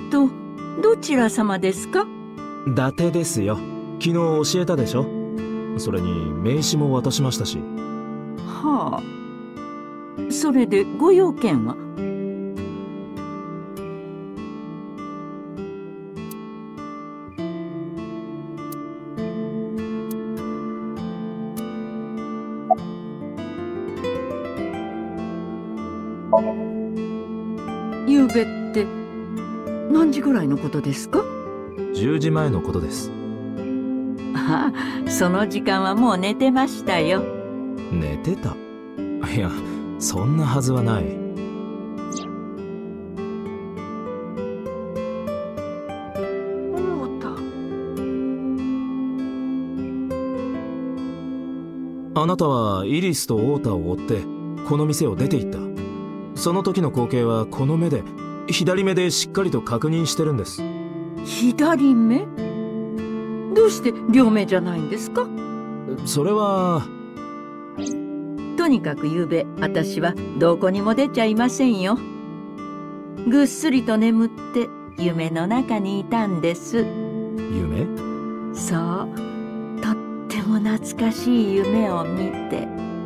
どちら様ですか？ 伊達ですよ。昨日教えたでしょ。それに名刺も渡しましたし。 はあ。それでご用件は？ゆうべって何時ぐらいのことですか ？10時前のことです。 ああ、その時間はもう寝てましたよ。 寝てた？いや、そんなはずはない。あなたはイリスとオータを追ってこの店を出て行った。その時の光景はこの目で、左目でしっかりと確認してるんです。 左目？どうして両目じゃないんですか？ それは。 とにかくゆうべ私はどこにも出ちゃいませんよ。ぐっすりと眠って夢の中にいたんです。 夢？ そう、とっても懐かしい夢を見て。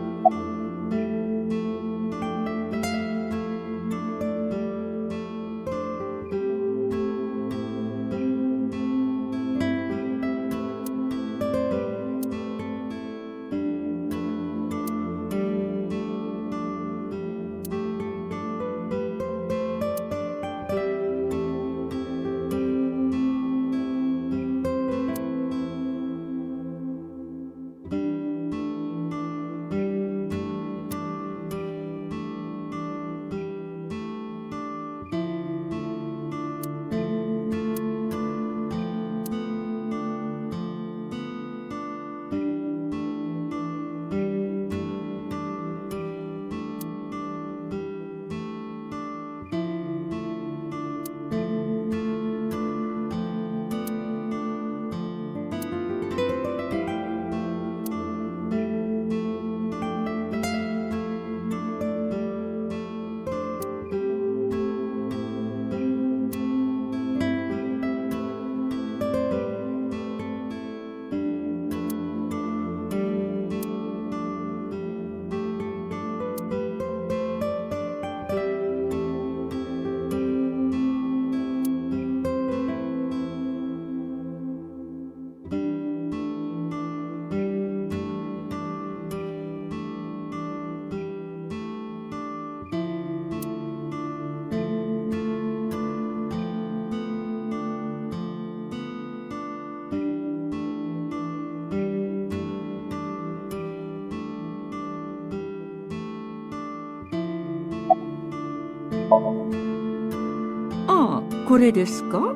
ああ、これですか？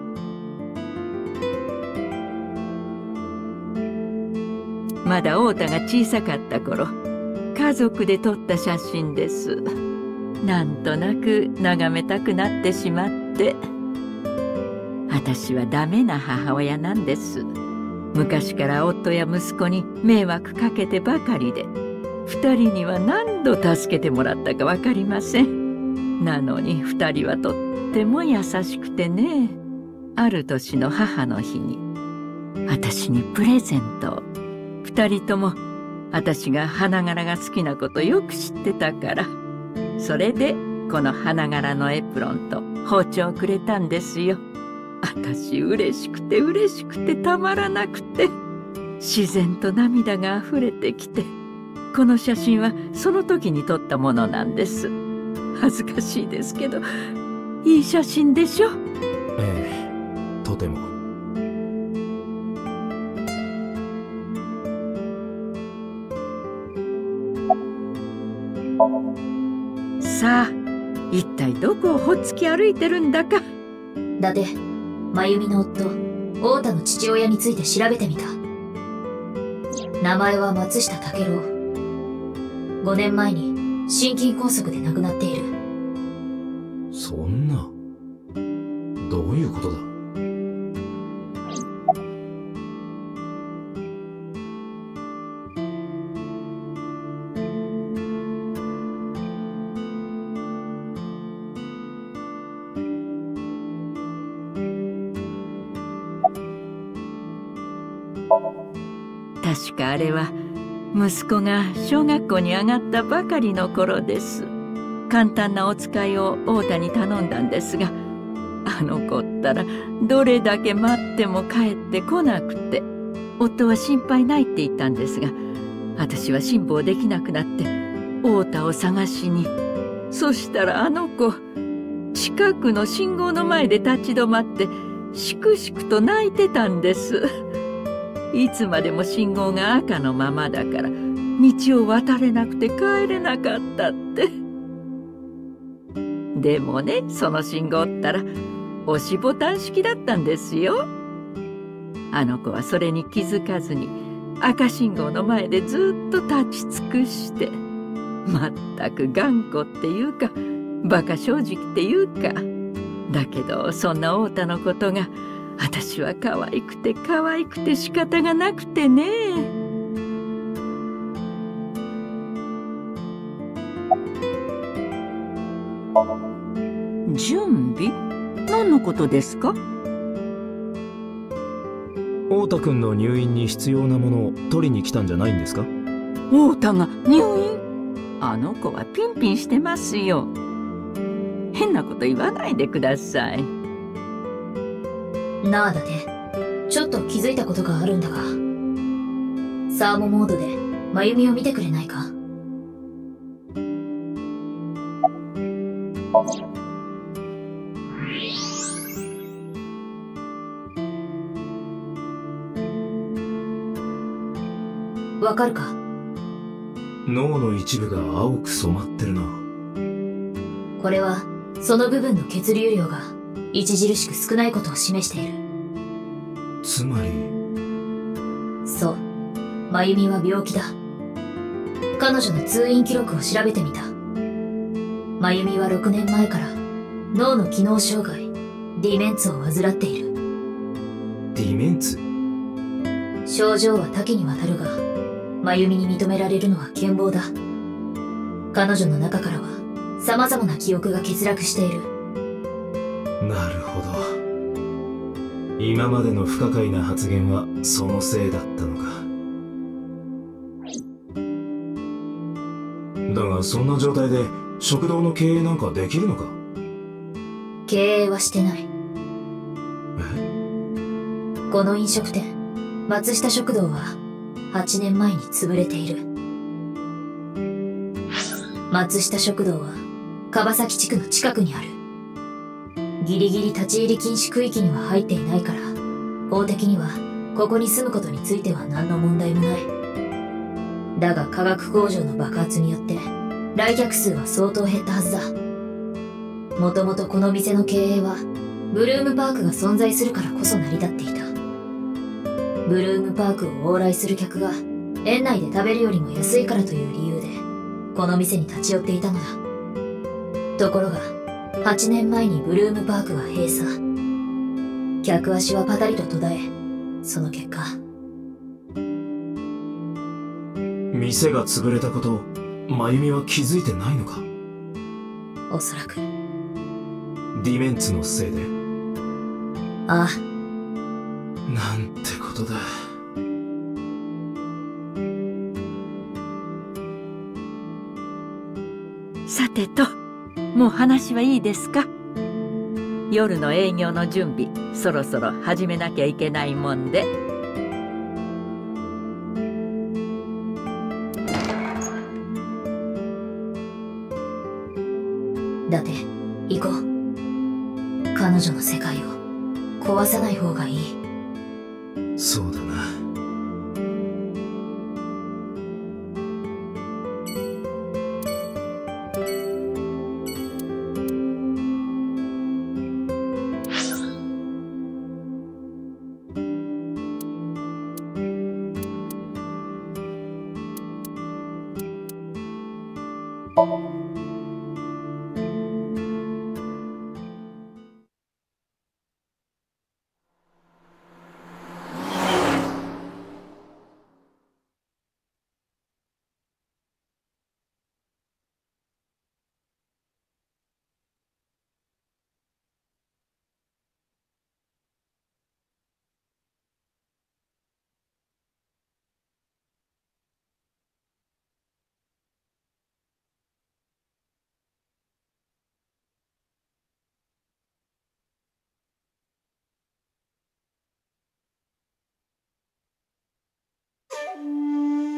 まだ太田が小さかった頃、家族で撮った写真です。なんとなく眺めたくなってしまって。私はダメな母親なんです。昔から夫や息子に迷惑かけてばかりで、二人には何度助けてもらったか分かりません。なのに二人はとっても優しくてね。ある年の母の日に私にプレゼントを。二人とも私が花柄が好きなことよく知ってたから、それでこの花柄のエプロンと包丁をくれたんですよ。私嬉しくて嬉しくてたまらなくて、自然と涙があふれてきて、この写真はその時に撮ったものなんです。恥ずかしいですけど、いい写真でしょ？ ええ、とても。 さあ、一体どこをほっつき歩いてるんだか。 伊達、真由美の夫、太田の父親について調べてみた。名前は松下武郎。5年前に心筋梗塞で亡くなっている。 そんな。どういうことだ？ 確かあれは息子が小学校に上がったばかりの頃です。簡単なお使いを太田に頼んだんですが、あの子ったらどれだけ待っても帰ってこなくて、夫は心配ないって言ったんですが、私は辛抱できなくなって太田を探しに。そしたらあの子、近くの信号の前で立ち止まってしくしくと泣いてたんです。いつまでも信号が赤のままだから道を渡れなくて帰れなかったって。でもね、その信号ったら押しボタン式だったんですよ。あの子はそれに気づかずに赤信号の前でずっと立ち尽くして、まったく頑固っていうか馬鹿正直っていうか。だけどそんな太田のことが私は可愛くて可愛くて仕方がなくてね。準備？何のことですか？ 太田君の入院に必要なものを取りに来たんじゃないんですか？ 太田が入院？あの子はピンピンしてますよ。変なこと言わないでください。 なあだて、ちょっと気づいたことがあるんだが、サーモモードで真由美を見てくれないか？わかるか？ 脳の一部が青く染まってるな。 これはその部分の血流量が著しく少ないことを示している。 つまり。 そう、真由美は病気だ。彼女の通院記録を調べてみた。真由美は6年前から脳の機能障害ディメンツを患っている。 ディメンツ？ 症状は多岐にわたるが、真由美に認められるのは健忘だ。彼女の中からは様々な記憶が欠落している。 なるほど。今までの不可解な発言はそのせいだったのか。だがそんな状態で食堂の経営なんかできるのか？ 経営はしてない。この飲食店、松下食堂は8年前に潰れている。松下食堂は川崎地区の近くにある。ギリギリ立ち入り禁止区域には入っていないから、法的にはここに住むことについては何の問題もない。だが化学工場の爆発によって来客数は相当減ったはずだ。もともとこの店の経営はブルームパークが存在するからこそ成り立っていた。ブルームパークを往来する客が園内で食べるよりも安いからという理由でこの店に立ち寄っていたのだ。ところが8年前にブルームパークは閉鎖。客足はパタリと途絶え、その結果、 店が潰れたことを真由美は気づいてないのか？ おそらく。 ディメンツのせいで？ ああ。 なんてことだ。 さてと、もう話はいいですか？夜の営業の準備、そろそろ始めなきゃいけないもんで。 だって行こう。彼女の世界を壊さない方がいい。 そうだな。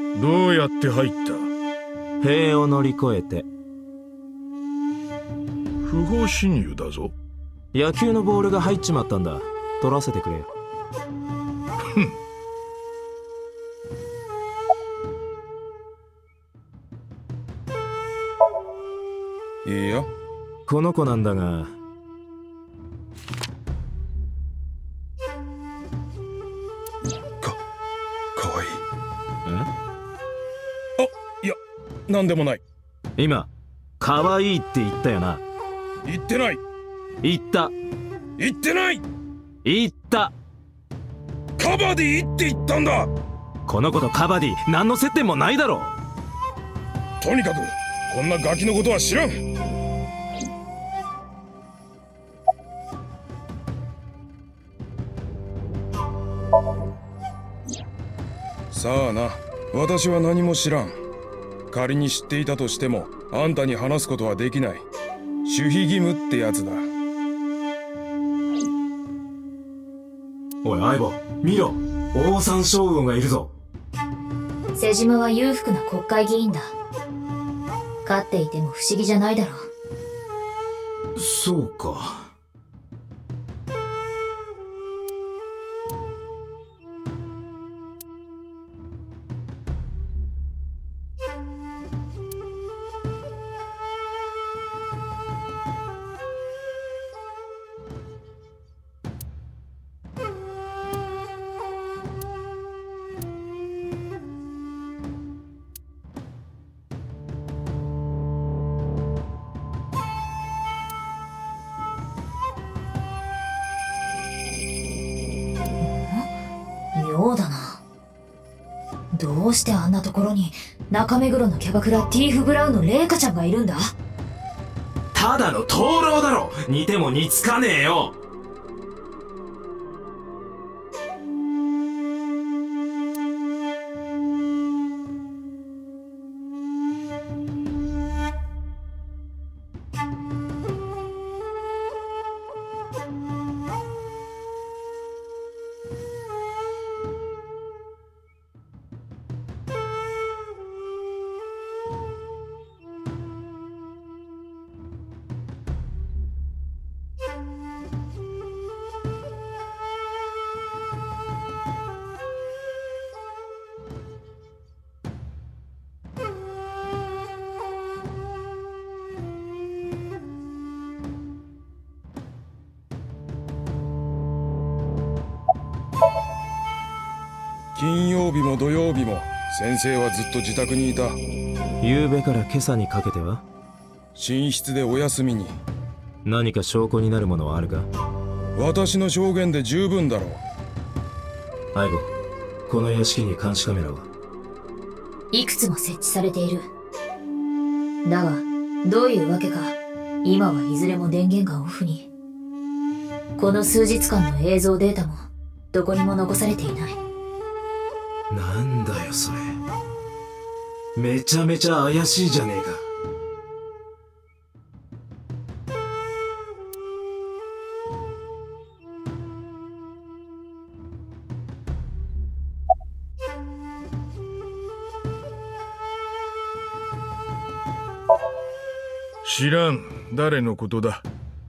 どうやって入った？ 塀を乗り越えて。 不法侵入だぞ。 野球のボールが入っちまったんだ。取らせてくれよ。 いいよ。 この子なんだが。 かわいい。 え？ いや、なんでもない。 今、かわいいって言ったよな。 言ってない。 言った。 言ってない。 言った。 カバディって言ったんだ。 この子とカバディ、何の接点もないだろ。 とにかく、こんなガキのことは知らん。さあな、私は何も知らん。仮に知っていたとしても、あんたに話すことはできない。守秘義務ってやつだ。 おい、相棒、見ろ。オオサン将軍がいるぞ。 瀬島は裕福な国会議員だ。勝っていても不思議じゃないだろう。 そうか。 妙だな。どうしてあんなところに中目黒のキャバクラティーフ・ブラウンのレイカちゃんがいるんだ？ ただの灯籠だろ。似ても似つかねえよ。 金曜日も土曜日も先生はずっと自宅にいた。 夕べから今朝にかけては寝室でお休みに。 何か証拠になるものはあるか？ 私の証言で十分だろう。 相棒、この屋敷に監視カメラは？ いくつも設置されている。だが、どういうわけか、今はいずれも電源がオフに。この数日間の映像データも、どこにも残されていない。 なんだよそれ。めちゃめちゃ怪しいじゃねえか。 知らん。誰のことだ？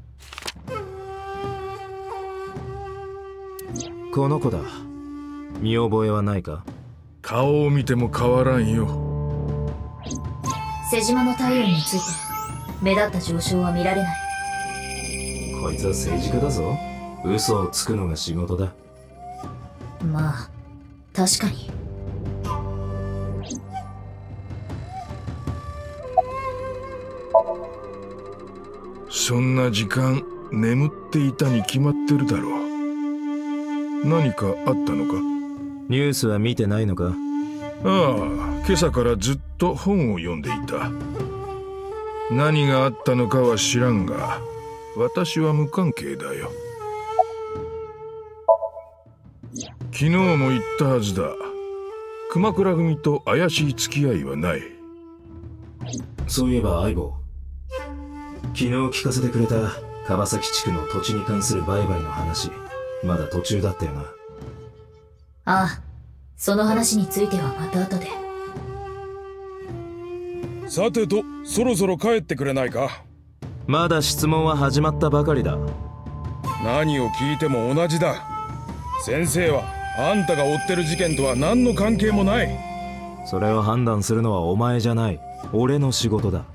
この子だ。見覚えはないか？ 顔を見ても変わらんよ。 瀬島の体温について目立った上昇は見られない。 こいつは政治家だぞ。嘘をつくのが仕事だ。 まあ確かに。 そんな時間眠っていたに決まってるだろう。何かあったのか？ ニュースは見てないのか？ ああ、今朝からずっと本を読んでいた。何があったのかは知らんが、私は無関係だよ。昨日も言ったはずだ。熊倉組と怪しい付き合いはない。 そういえば相棒、昨日聞かせてくれた川崎地区の土地に関する売買の話、まだ途中だったよな。 ああ、その話についてはまた後で。 さてと、そろそろ帰ってくれないか。 まだ質問は始まったばかりだ。 何を聞いても同じだ。先生はあんたが追ってる事件とは何の関係もない。 それを判断するのはお前じゃない。俺の仕事だ。は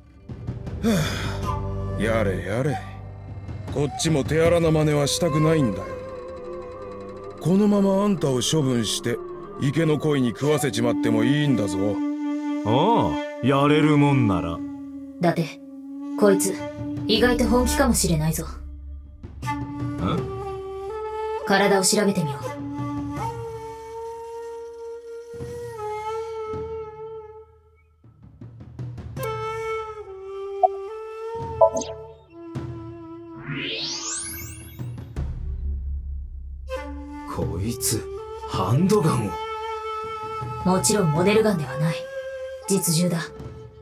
あ、やれやれ。こっちも手荒な真似はしたくないんだよ。このままあんたを処分して池の鯉に食わせちまってもいいんだぞ。 ああ、やれるもんなら。 だって、こいつ意外と本気かもしれないぞ。体を調べてみよう。 こいつハンドガンを。 もちろんモデルガンではない。実銃だ。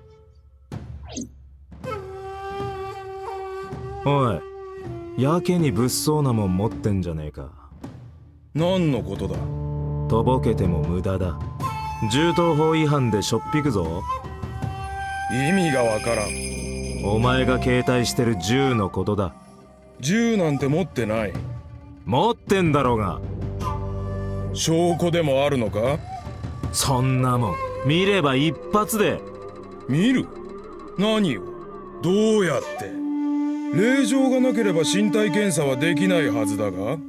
おい、やけに物騒なもん持ってんじゃねえか。 何のことだ。 とぼけても無駄だ。銃刀法違反でしょっぴくぞ。 意味がわからん。 お前が携帯してる銃のことだ。 銃なんて持ってない。 持ってんだろうが。 証拠でもあるのか。 そんなもん見れば一発で。 見る？何を？どうやって？令状がなければ身体検査はできないはずだが。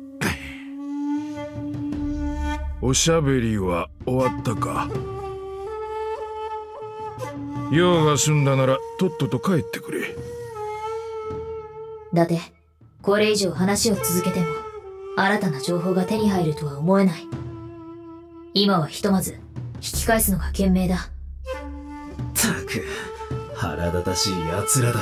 おしゃべりは終わったか。用が済んだならとっとと帰ってくれ。 だって、これ以上話を続けても新たな情報が手に入るとは思えない。今はひとまず引き返すのが賢明だ。 ったく腹立たしい奴らだ。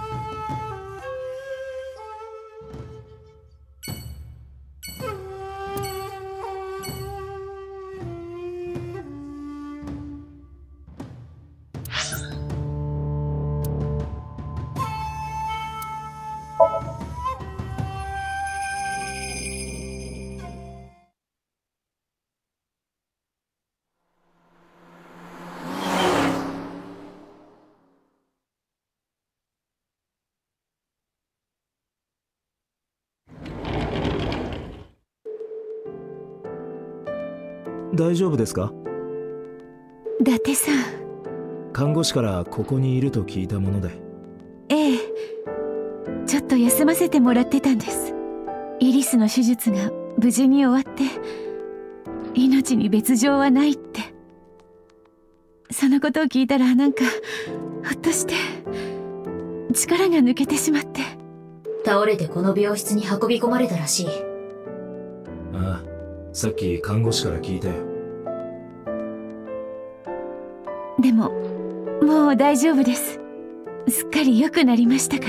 大丈夫ですか？ 伊達さん。 看護師からここにいると聞いたもので。 ええ、ちょっと休ませてもらってたんです。イリスの手術が無事に終わって命に別状はないって。そのことを聞いたらなんかほっとして力が抜けてしまって。 倒れてこの病室に運び込まれたらしい。 ああ、さっき看護師から聞いたよ。 でももう大丈夫です。すっかり良くなりましたから。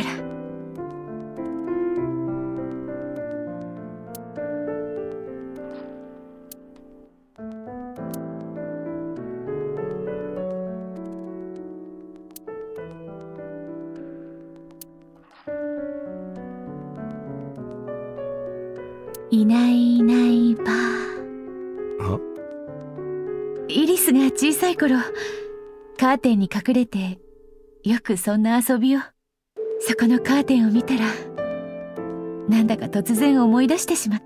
いないいないばあ、 イリスが小さい頃カーテンに隠れてよくそんな遊びを。そこのカーテンを見たらなんだか突然思い出してしまって。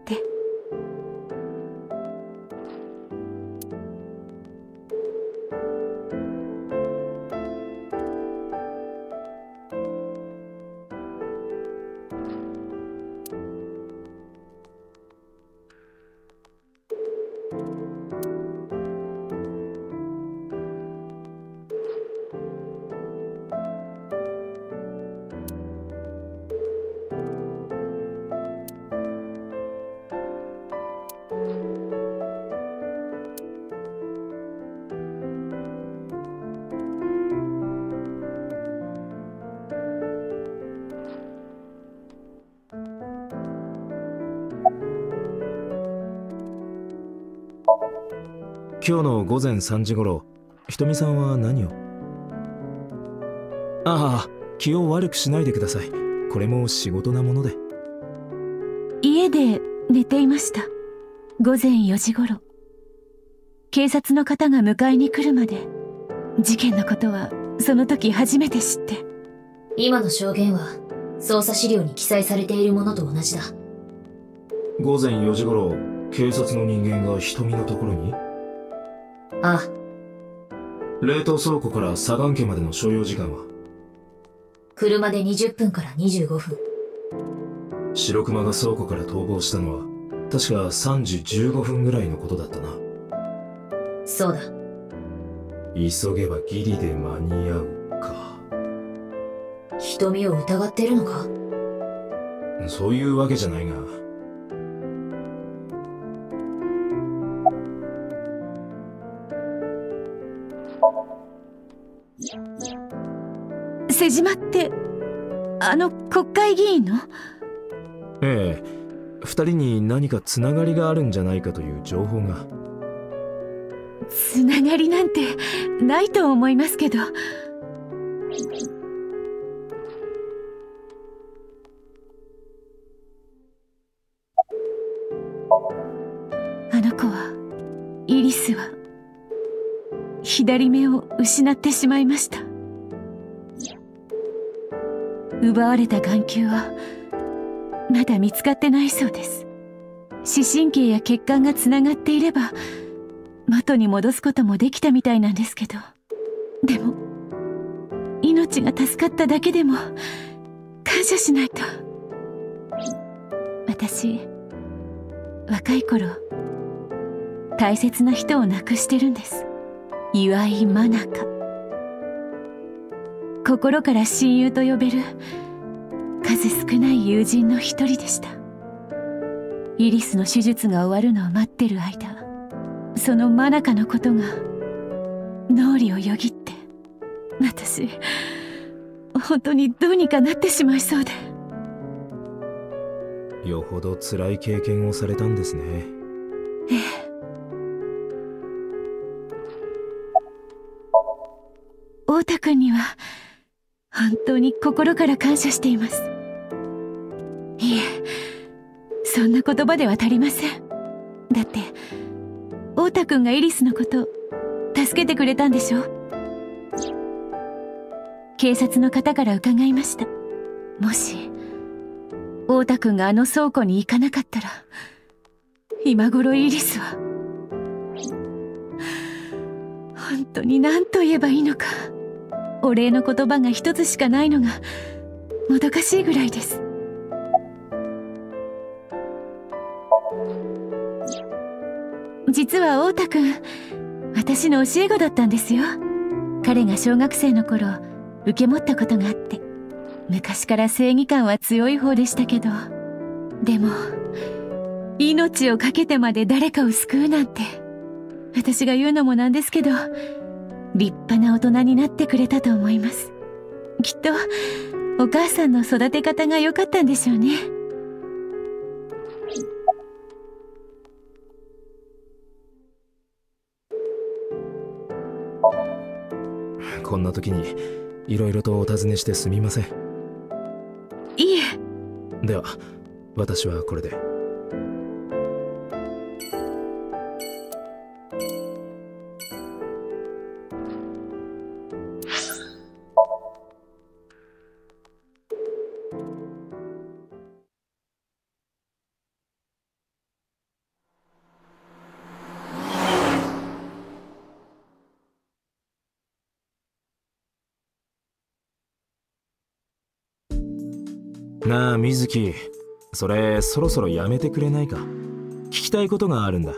今日の午前3時頃、ひとみさんは何を？ああ、気を悪くしないでください。これも仕事なもので。 家で寝ていました。午前4時頃。警察の方が迎えに来るまで事件のことはその時初めて知って。 今の証言は捜査資料に記載されているものと同じだ。 午前4時頃、警察の人間が瞳のところに？ ああ。 冷凍倉庫から左岸家までの所要時間は？ 車で20分から25分。 白熊が倉庫から逃亡したのは確か3時15分ぐらいのことだったな。 そうだ。 急げばギリで間に合うか。 瞳を疑ってるのか？ そういうわけじゃないが。 瀬島ってあの国会議員の？ ええ、二人に何かつながりがあるんじゃないかという情報が。 つながりなんてないと思いますけど。あの子は、イリスは左目を失ってしまいました。奪われた眼球はまだ見つかってないそうです。視神経や血管がつながっていれば元に戻すこともできたみたいなんですけど、でも命が助かっただけでも感謝しないと。私、若い頃大切な人を亡くしてるんです。岩井真中。心から親友と呼べる数少ない友人の一人でした。イリスの手術が終わるのを待ってる間、その真中のことが脳裏をよぎって、私本当にどうにかなってしまいそうで。 よほど辛い経験をされたんですね。 ええ。太田君には本当に心から感謝しています。いえ、そんな言葉では足りません。だって太田君がイリスのこと助けてくれたんでしょ。警察の方から伺いました。もし太田君があの倉庫に行かなかったら、今頃イリスは。本当に何と言えばいいのか。お礼の言葉が一つしかないのがもどかしいぐらいです。実は太田くん、私の教え子だったんですよ。彼が小学生の頃受け持ったことがあって、昔から正義感は強い方でしたけど、でも命を懸けてまで誰かを救うなんて、私が言うのもなんですけど、立派な大人になってくれたと思います。きっとお母さんの育て方が良かったんでしょうね。 こんな時にいろいろとお尋ねしてすみません。 いえ。 では私はこれで。なあ水木、それそろそろやめてくれないか。聞きたいことがあるんだ。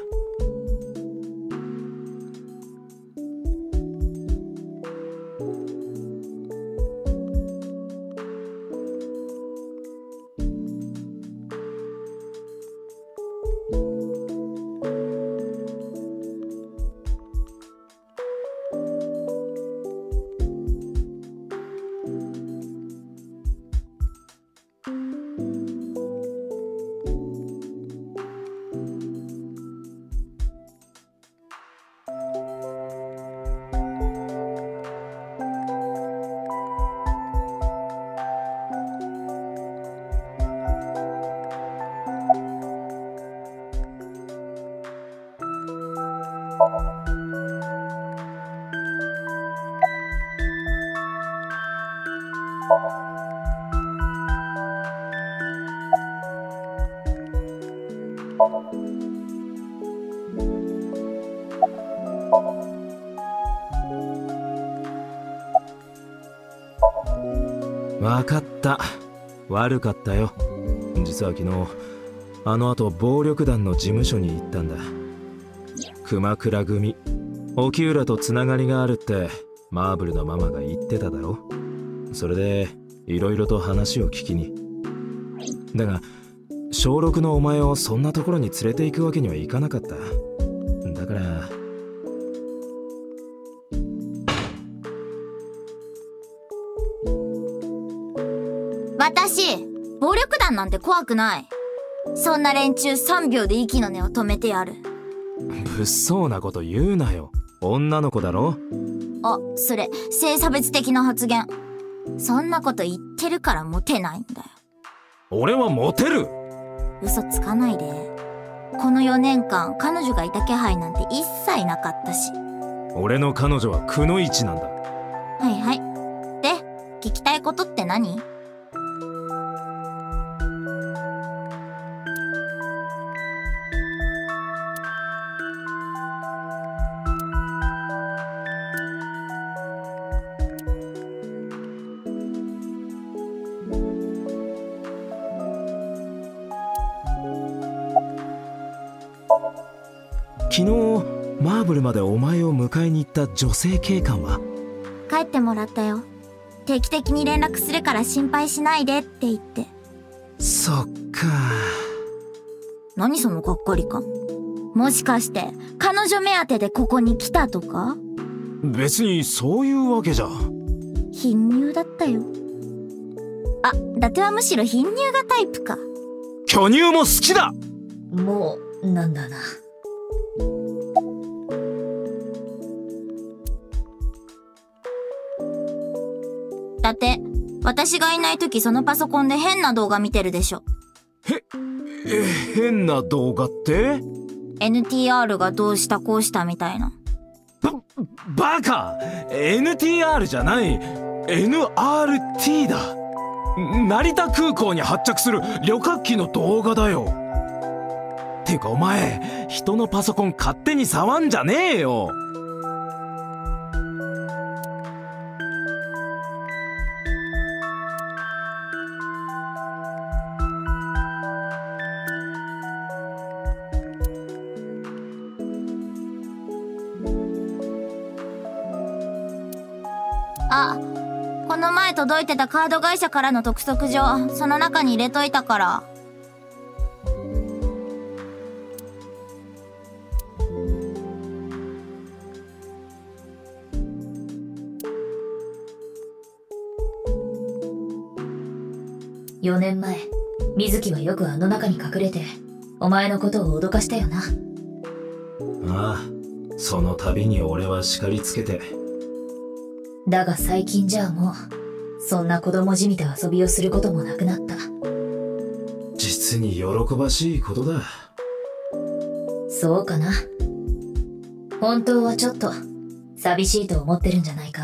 わかった。悪かったよ。実は昨日あの後暴力団の事務所に行ったんだ。熊倉組、沖浦とつながりがあるってマーブルのママが言ってただろ。それでいろいろと話を聞きに。だが小6のお前をそんなところに連れて行くわけにはいかなかった。だから私、暴力団なんて怖くない。そんな連中3秒で息の根を止めてやる。 物騒なこと言うなよ。女の子だろ。 あ、それ性差別的な発言。そんなこと言ってるからモテないんだよ。 俺はモテる。 嘘つかないで。この4年間彼女がいた気配なんて一切なかったし。 俺の彼女はくのいちなんだ。 はいはい。で、聞きたいことって何？ 昨日マーブルまでお前を迎えに行った女性警官は？ 帰ってもらったよ。定期的に連絡するから心配しないでって言って。 そっか。 何そのがっかり感。もしかして彼女目当てでここに来たとか？ 別にそういうわけじゃ。 貧乳だったよ。あ、伊達はむしろ貧乳がタイプか。 巨乳も好きだ。 もうなんだな。 だって私がいない時そのパソコンで変な動画見てるでしょ。 変な動画って？ NTR がどうしたこうしたみたいな。 バカ！ NTR じゃない NRT だ。成田空港に発着する旅客機の動画だよ。ていうかお前人のパソコン勝手に触んじゃねえよ。 あ、この前届いてたカード会社からの督促状、その中に入れといたから。 4年前、水木はよくあの中に隠れて、お前のことを脅かしたよな。 ああ、その度に俺は叱りつけて。 だが最近じゃあもう、そんな子供じみた遊びをすることもなくなった。 実に喜ばしいことだ。 そうかな。本当はちょっと、寂しいと思ってるんじゃないか？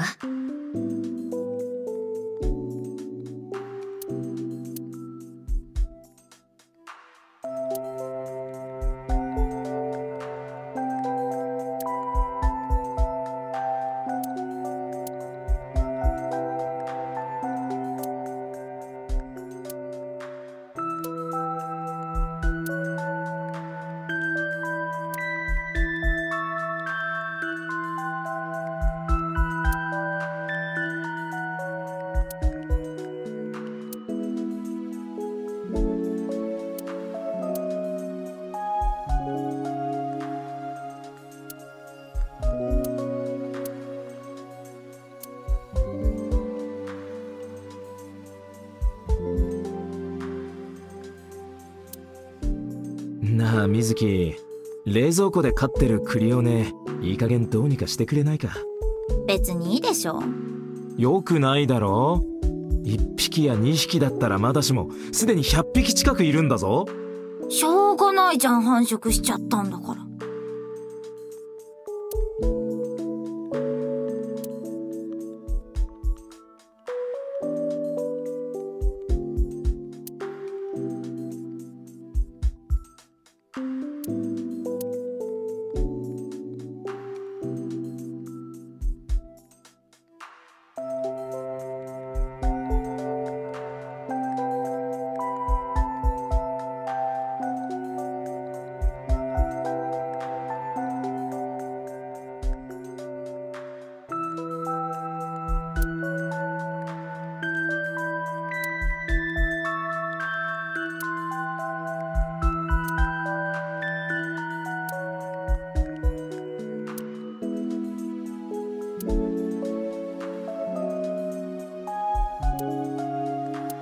なあ水木、冷蔵庫で飼ってる栗をね、いい加減どうにかしてくれないか？ 別にいいでしょ。 よくないだろ。1匹や2匹だったらまだしも、すでに100匹近くいるんだぞ。 しょうがないじゃん、繁殖しちゃったんだから。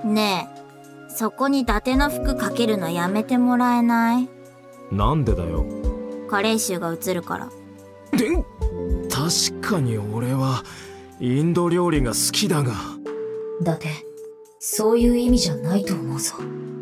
ねえ、そこに伊達の服かけるのやめてもらえない？ なんでだよ。 加齢臭が映るから。 確かに俺はインド料理が好きだが。 伊達、そういう意味じゃないと思うぞ。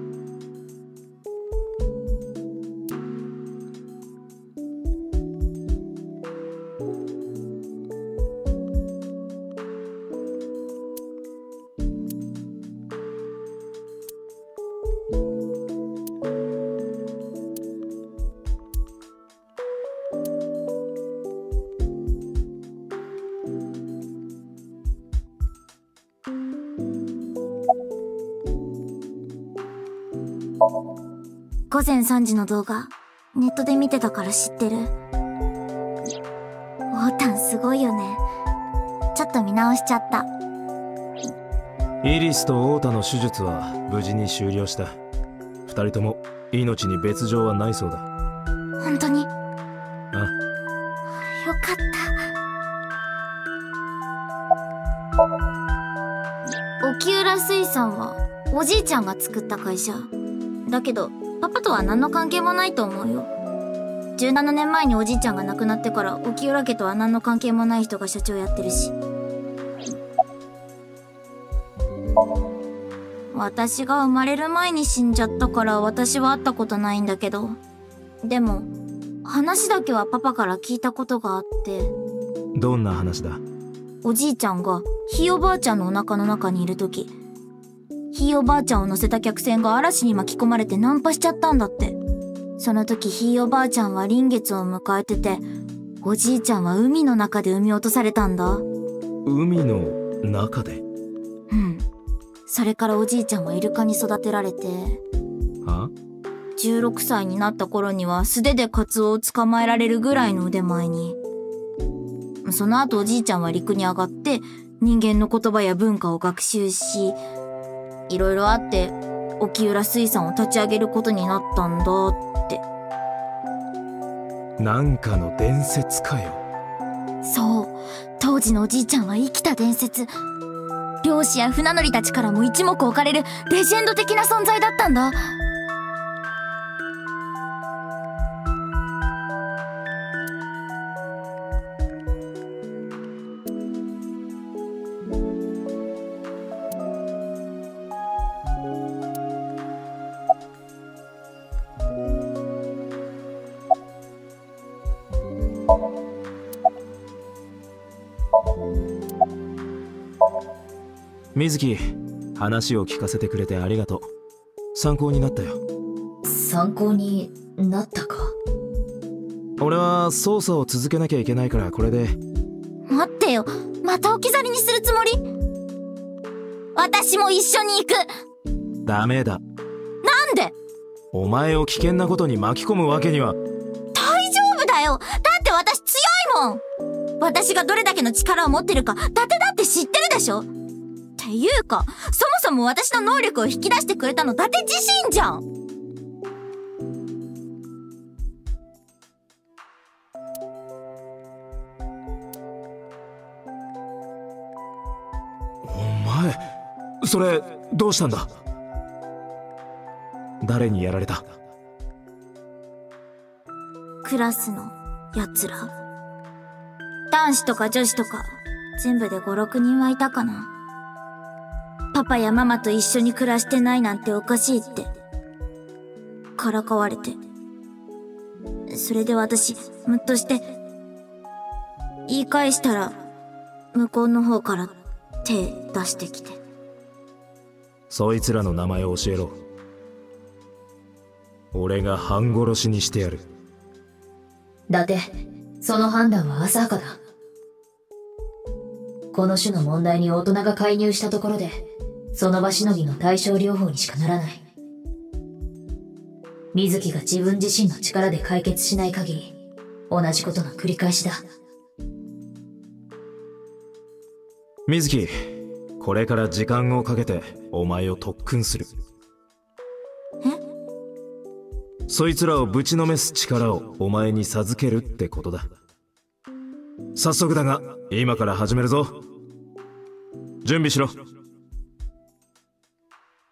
午前3時の動画、ネットで見てたから知ってる。オータンすごいよね。ちょっと見直しちゃった。 イリスとオータの手術は無事に終了した。二人とも命に別状はないそうだ。 本当に？ あ、 よかった。沖浦水産はおじいちゃんが作った会社だけど、パパとは何の関係もないと思うよ。17年前におじいちゃんが亡くなってから沖浦家とは何の関係もない人が社長やってるし。私が生まれる前に死んじゃったから私は会ったことないんだけど、でも話だけはパパから聞いたことがあって。 どんな話だ？ おじいちゃんがひいおばあちゃんのお腹の中にいるとき、ひいおばあちゃんを乗せた客船が嵐に巻き込まれて難破しちゃったんだって。その時ひいおばあちゃんは臨月を迎えてて、おじいちゃんは海の中で産み落とされたんだ。 海の中で？ うん。それからおじいちゃんはイルカに育てられて、 は ？16歳になった頃には素手でカツオを捕まえられるぐらいの腕前に。その後おじいちゃんは陸に上がって人間の言葉や文化を学習し、いろいろあって沖浦水産を立ち上げることになったんだって。 なんかの伝説かよ。 そう、当時のおじいちゃんは生きた伝説。漁師や船乗りたちからも一目置かれるレジェンド的な存在だったんだ。 水木、話を聞かせてくれてありがとう。参考になったよ。 参考になったか？ 俺は捜査を続けなきゃいけないからこれで。 待ってよ、また置き去りにするつもり？私も一緒に行く。 ダメだ。 なんで？ お前を危険なことに巻き込むわけには。 大丈夫だよ。だって私強いもん。私がどれだけの力を持ってるか伊達だって知ってるでしょ。っていうか、そもそも私の能力を引き出してくれたの伊達自身じゃん。 お前、それどうしたんだ？誰にやられた？ クラスのやつら。男子とか女子とか全部で5、6人はいたかな。パパやママと一緒に暮らしてないなんておかしいってからかわれて、それで私ムッとして言い返したら向こうの方から手出してきて。 そいつらの名前を教えろ。俺が半殺しにしてやる。 伊達、その判断は浅はかだ。この種の問題に大人が介入したところでその場しのぎの対症療法にしかならない。水木が自分自身の力で解決しない限り同じことの繰り返しだ。 水木、これから時間をかけてお前を特訓する。そいつらをぶちのめす力をお前に授けるってことだ。早速だが今から始めるぞ。準備しろ。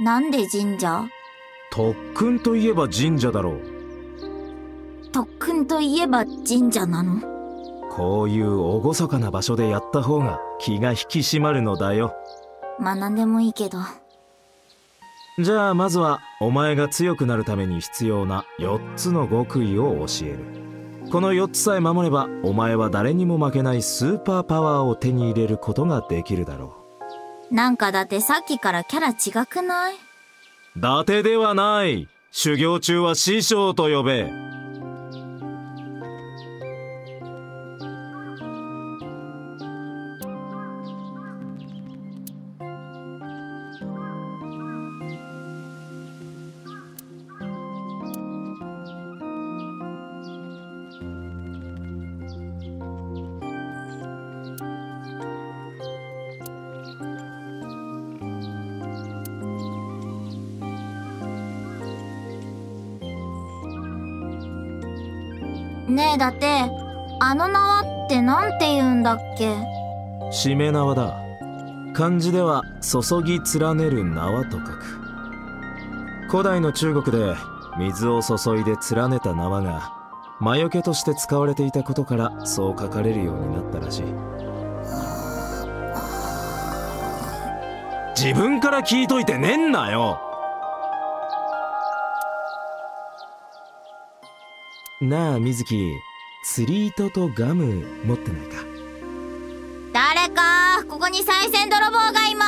なんで神社？ 特訓といえば神社だろう。 特訓といえば神社なの？ こういう厳かな場所でやった方が気が引き締まるのだよ。 まあなんでもいいけど。 じゃあまずはお前が強くなるために必要な4つの極意を教える。この4つさえ守ればお前は誰にも負けないスーパーパワーを手に入れることができるだろう。なんかだってさっきからキャラ違くない？ 伊達ではない。修行中は師匠と呼べ。 ねえだってあの縄ってなんて言うんだっけ？ しめ縄だ。漢字では注ぎ連ねる縄と書く。古代の中国で水を注いで連ねた縄が魔除けとして使われていたことからそう書かれるようになったらしい。自分から聞いといてねんなよ。なあ水木、釣り糸とガム持ってないか？ 誰かここに賽銭泥棒がいます。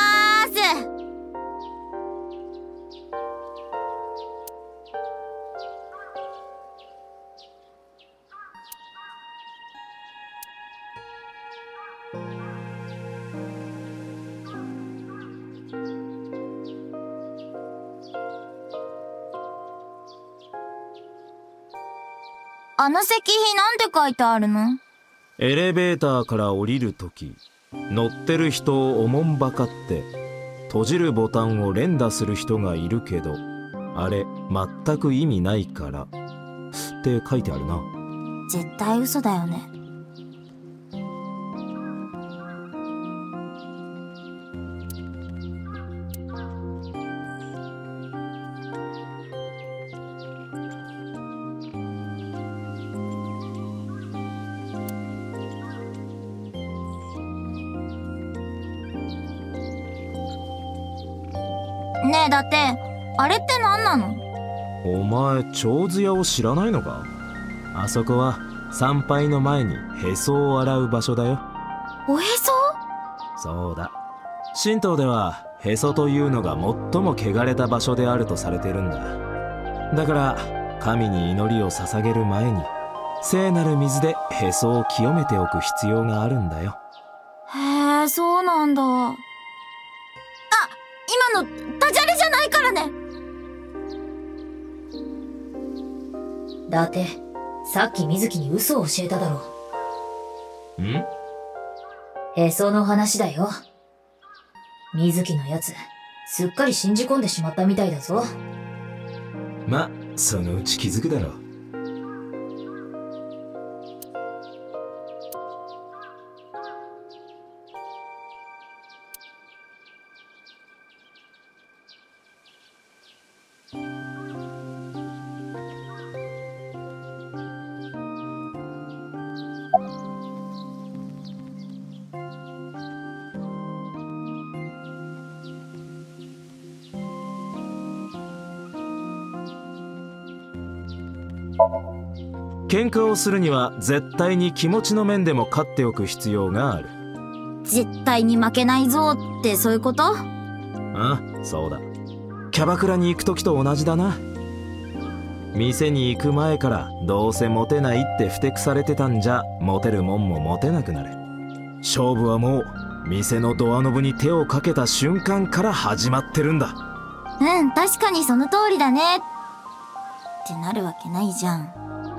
あの石碑なんて書いてあるの？ エレベーターから降りるとき、乗ってる人をおもんばかって閉じるボタンを連打する人がいるけど、あれ全く意味ないからって書いてあるな。 絶対嘘だよね。ねえだってあれって何なの？ お前長寿屋を知らないのか？あそこは参拝の前にへそを洗う場所だよ。 おへそ？ そうだ。神道ではへそというのが最も汚れた場所であるとされてるんだ。だから神に祈りを捧げる前に聖なる水でへそを清めておく必要があるんだよ。 へえ、そうなんだ。あ、今のダジャレじゃないからね。 だってさっき水木に嘘を教えただろ。 ん？ へその話だよ。水木のやつすっかり信じ込んでしまったみたいだぞ。 ま、そのうち気づくだろう。喧嘩をするには絶対に気持ちの面でも勝っておく必要がある。 絶対に負けないぞってそういうこと？ あ、そうだ。キャバクラに行く時と同じだな。店に行く前からどうせモテないってふてくされてたんじゃモテるもんもモテなくなる。勝負はもう店のドアノブに手をかけた瞬間から始まってるんだ。 うん、確かにその通りだねってなるわけないじゃん。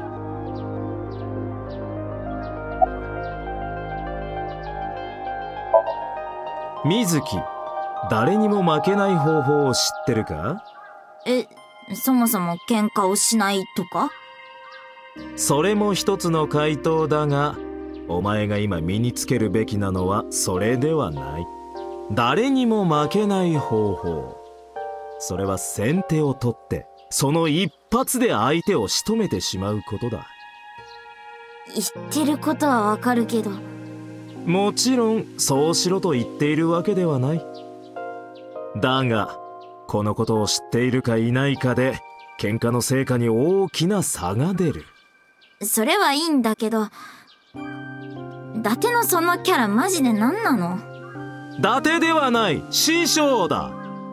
水木、誰にも負けない方法を知ってるか？ そもそも喧嘩をしないとか？ それも一つの回答だが、お前が今身につけるべきなのはそれではない。誰にも負けない方法。 それは先手を取ってその一発で相手を仕留めてしまうことだ。 言ってることはわかるけど。 もちろんそうしろと言っているわけではない。だがこのことを知っているかいないかで喧嘩の成果に大きな差が出る。 それはいいんだけど、伊達のそのキャラマジで何なの？ 伊達ではない、師匠だ。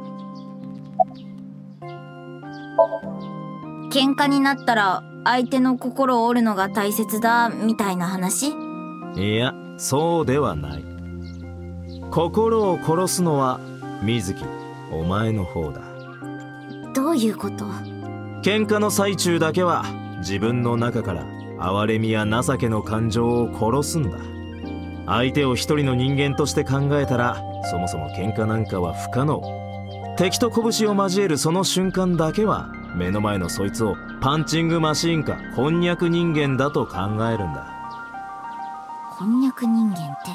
喧嘩になったら相手の心を折るのが大切だみたいな話？ いや、そうではない。心を殺すのは水木、お前の方だ。 どういうこと？ 喧嘩の最中だけは自分の中から哀れみや情けの感情を殺すんだ。相手を一人の人間として考えたらそもそも喧嘩なんかは不可能。敵と拳を交えるその瞬間だけは目の前のそいつをパンチングマシーンかこんにゃく人間だと考えるんだ。 こんにゃく人間って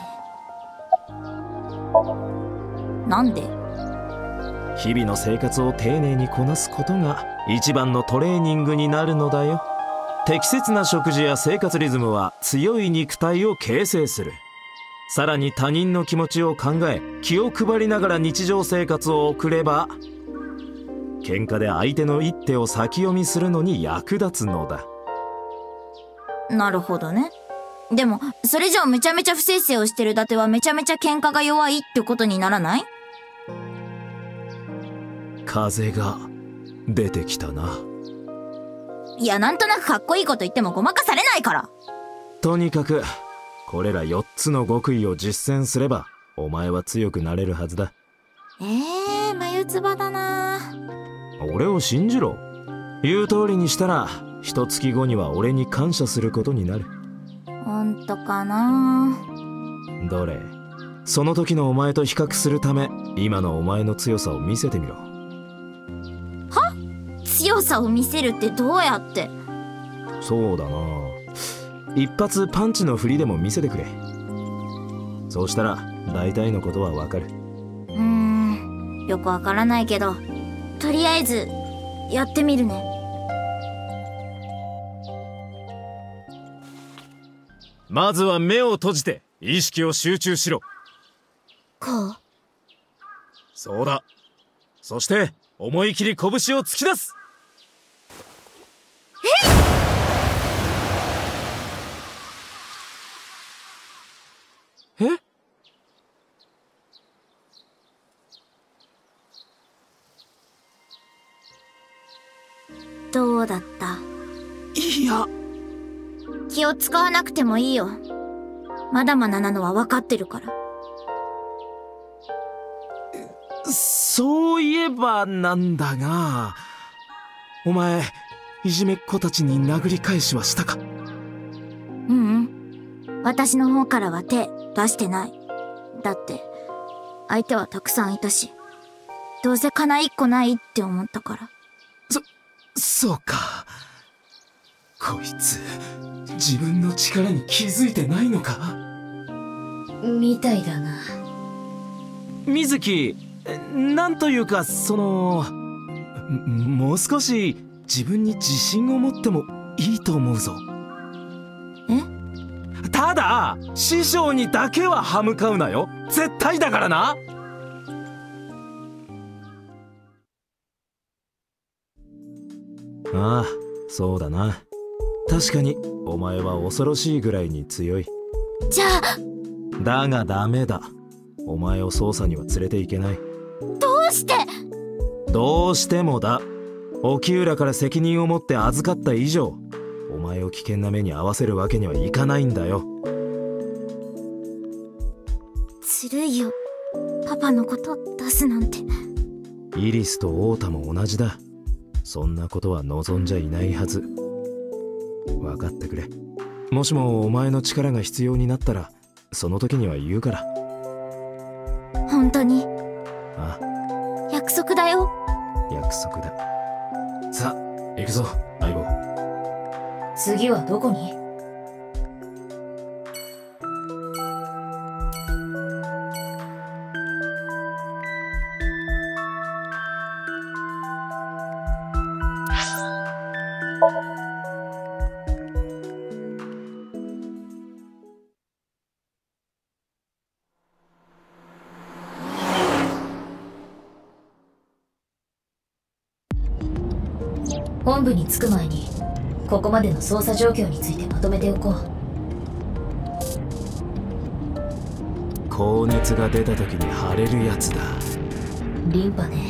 なんで？ 日々の生活を丁寧にこなすことが一番のトレーニングになるのだよ。適切な食事や生活リズムは強い肉体を形成する。さらに他人の気持ちを考え気を配りながら日常生活を送れば喧嘩で相手の一手を先読みするのに役立つのだ。 なるほどね。でもそれじゃあめちゃめちゃ不摂生をしてる伊達はめちゃめちゃ喧嘩が弱いってことにならない？ 風が出てきたな。 いや、なんとなくかっこいいこと言ってもごまかされないから。 とにかくこれら4つの極意を実践すればお前は強くなれるはずだ。 眉唾だな。 俺を信じろ。言う通りにしたら一月後には俺に感謝することになる。 ほんとかな。 どれ、その時のお前と比較するため今のお前の強さを見せてみろ。 強さを見せるってどうやって？ そうだな、一発パンチの振りでも見せてくれ。そうしたら大体のことはわかる。 よくわからないけどとりあえずやってみるね。 まずは目を閉じて意識を集中しろ。 こう？ そうだ。そして思い切り拳を突き出す。え？ どうだった？ いや、 気を使わなくてもいいよ。まだまだなのは分かってるから。 そういえばなんだが、お前いじめっ子たちに殴り返しはしたか？ 私の方からは手出してない。だって相手はたくさんいたし、どうせ金一個ないって思ったから。 そうか。こいつ自分の力に気づいてないのか？ みたいだな。 水木、なんというかもう少し自分に自信を持ってもいいと思うぞ。ただ師匠にだけは歯向かうなよ。絶対だからな。ああ、そうだな。確かにお前は恐ろしいぐらいに強い。 じゃあ。 だがダメだ。お前を捜査には連れていけない。 どうして？ どうしてもだ。沖浦から責任を持って預かった以上、お前を危険な目に遭わせるわけにはいかないんだよ。 ずるいよ、パパのこと出すなんて。 イリスとオータも同じだ。そんなことは望んじゃいないはず。分かってくれ。もしもお前の力が必要になったらその時には言うから。 本当に？ ああ、 約束だよ。 約束だ。さあ行くぞ相棒。 次はどこに？ 本部に着く前にここまでの捜査状況についてまとめておこう。 高熱が出た時に腫れるやつだ。 リンパね。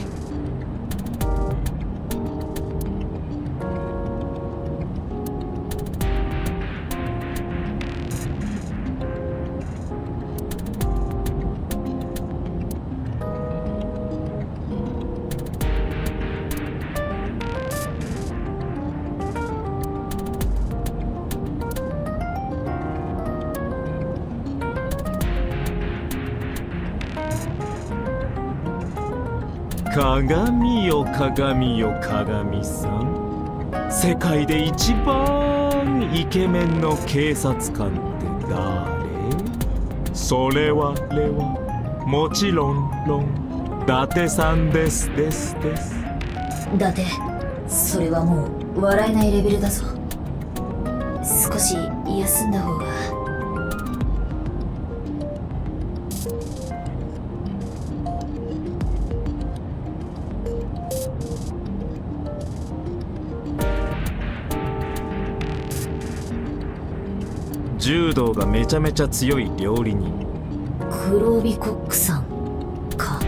鏡よ鏡よ鏡さん、世界で一番イケメンの警察官って誰？それはもちろん伊達さんです。 伊達、それはもう笑えないレベルだぞ。少し休んだ方が。 柔道がめちゃめちゃ強い料理人。 黒帯コックさんか。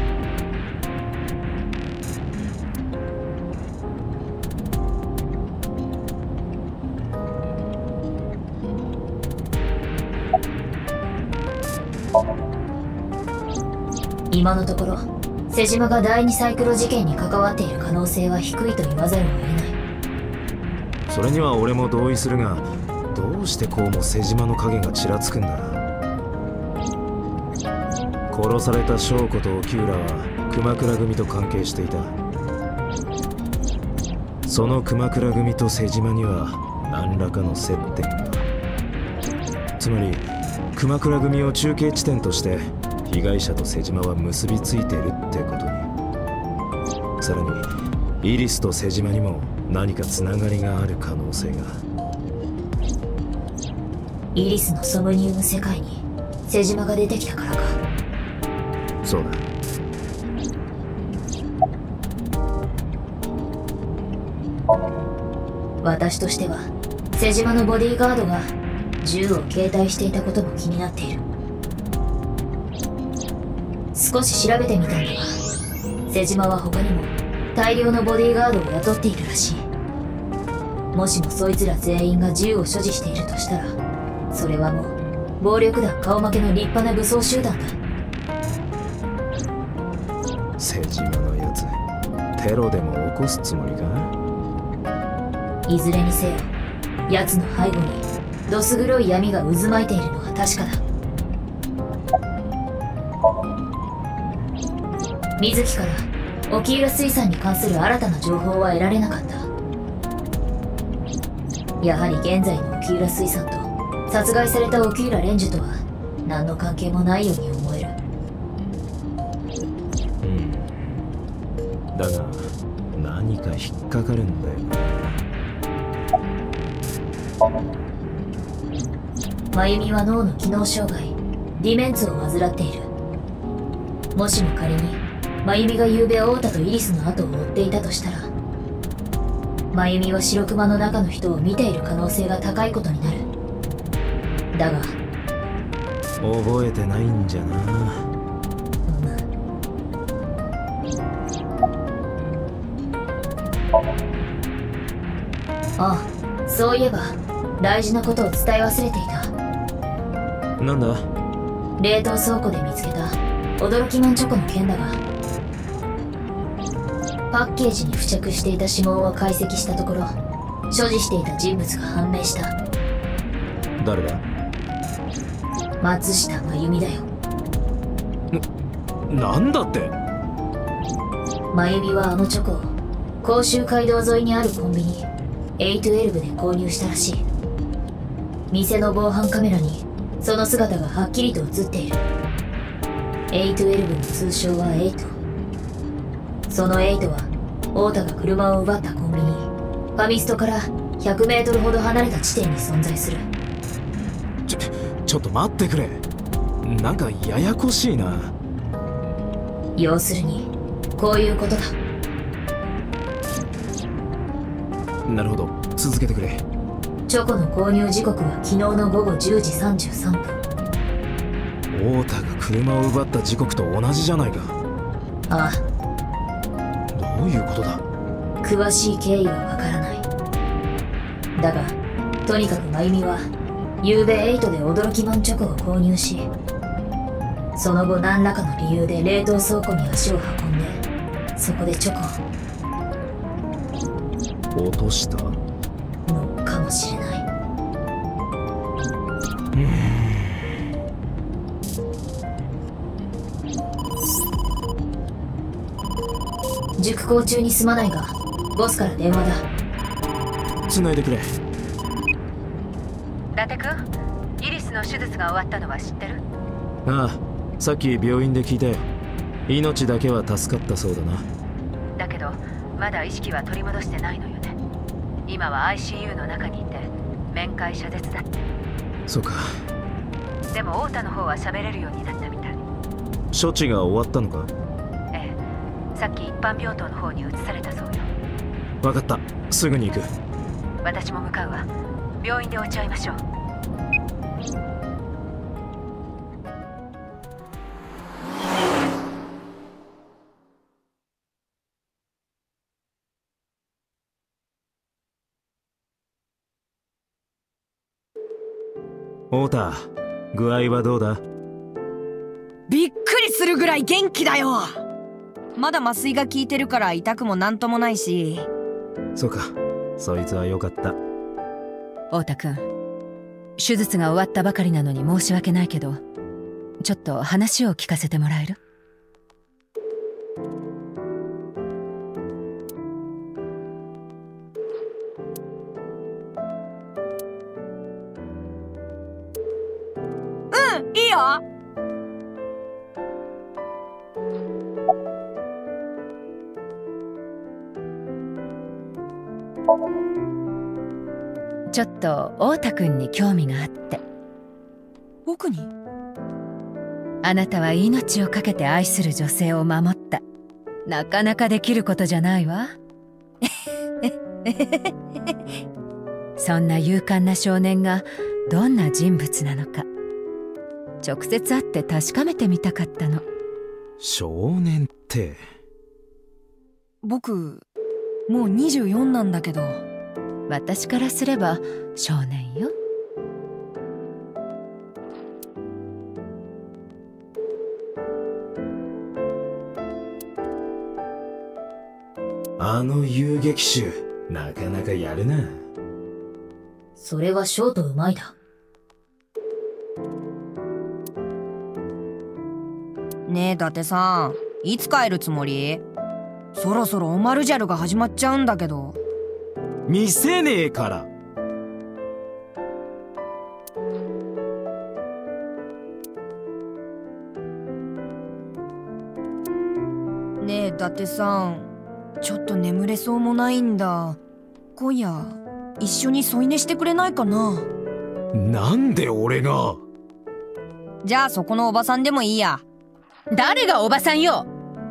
今のところ瀬島が第二サイクロ事件に関わっている可能性は低いと言わざるを得ない。 それには俺も同意するが、どうしてこうも瀬島の影がちらつくんだ。殺された翔子と沖浦は熊倉組と関係していた。その熊倉組と瀬島には何らかの接点が。つまり熊倉組を中継地点として被害者と瀬島は結びついているってことに。さらにイリスと瀬島にも何かつながりがある可能性が。 イリスのソムニウム世界に瀬島が出てきたからか。 そうだ。 私としては瀬島のボディーガードが銃を携帯していたことも気になっている。少し調べてみたんだが、瀬島は他にも大量のボディーガードを雇っているらしい。もしもそいつら全員が銃を所持しているとしたら、それはもう暴力団顔負けの立派な武装集団だ。 瀬島のやつ、テロでも起こすつもりか？ いずれにせよ奴の背後にどす黒い闇が渦巻いているのは確かだ。水木から沖浦水産に関する新たな情報は得られなかった。やはり現在の沖浦水産と殺害された沖浦連樹とは何の関係もないように思える。 だが何か引っかかるんだよな。 真由美は脳の機能障害ディメンツを患っている。もしも仮に真由美が昨べ太田とイリスの後を追っていたとしたら、真由美は白熊の中の人を見ている可能性が高いことになる。だが覚えてないんじゃな。ああ、そういえば大事なことを伝え忘れていた。 なんだ？ 冷凍倉庫で見つけた驚きマンチョコの件だが、パッケージに付着していた指紋を解析したところ、所持していた人物が判明した。 誰だ？ 松下真由美だよ。 なんだって？ 真由美はあのチョコを甲州街道沿いにあるコンビニ811で購入したらしい。店の防犯カメラにその姿がはっきりと映っている。811の通称は8。その8は太田が車を奪ったコンビニファミストから100メートルほど離れた地点に存在する。 ちょっと待ってくれ。なんかややこしいな。 要するにこういうことだ。 なるほど、続けてくれ。 チョコの購入時刻は昨日の午後10時33分。 太田が車を奪った時刻と同じじゃないか。 ああ。 どういうことだ？ 詳しい経緯はわからない。だがとにかく真由美は昨べ8で驚きマンチョコを購入し、その後何らかの理由で冷凍倉庫に足を運んで、そこでチョコを落としたのかもしれない。塾講中にすまないが、ボスから電話だ。 繋いでくれ。 伊達君、イリスの手術が終わったのは知ってる？ ああ、さっき病院で聞いたよ。命だけは助かったそうだな。 だけどまだ意識は取り戻してないのよね。今は ICU の中にいて面会謝絶だって。 そうか。 でも太田の方は喋れるようになったみたい。 処置が終わったのか？ ええ、さっき一般病棟の方に移されたそうよ。 分かった、すぐに行く。 私も向かうわ。病院で落ち合いましょう。 太田、具合はどうだ？ びっくりするぐらい元気だよ。まだ麻酔が効いてるから痛くもなんともないし。 そうか、そいつはよかった。 太田君、手術が終わったばかりなのに申し訳ないけど、ちょっと話を聞かせてもらえる？ いいよ。 ちょっと太田君に興味があって。 僕に？ あなたは命を懸けて愛する女性を守った。なかなかできることじゃないわ。そんな勇敢な少年がどんな人物なのか、直接会って確かめてみたかったの。 少年って。 僕もう24なんだけど。 私からすれば少年よ。 あの遊撃手、なかなかやるな。 それはショートうまいだ。 ねえ伊達さん、いつ帰るつもり？そろそろオマルジャルが始まっちゃうんだけど。 見せねえから。 ねえ伊達さん、ちょっと眠れそうもないんだ。今夜一緒に添い寝してくれないかな？ なんで俺が？ じゃあそこのおばさんでもいいや。 誰がおばさんよ。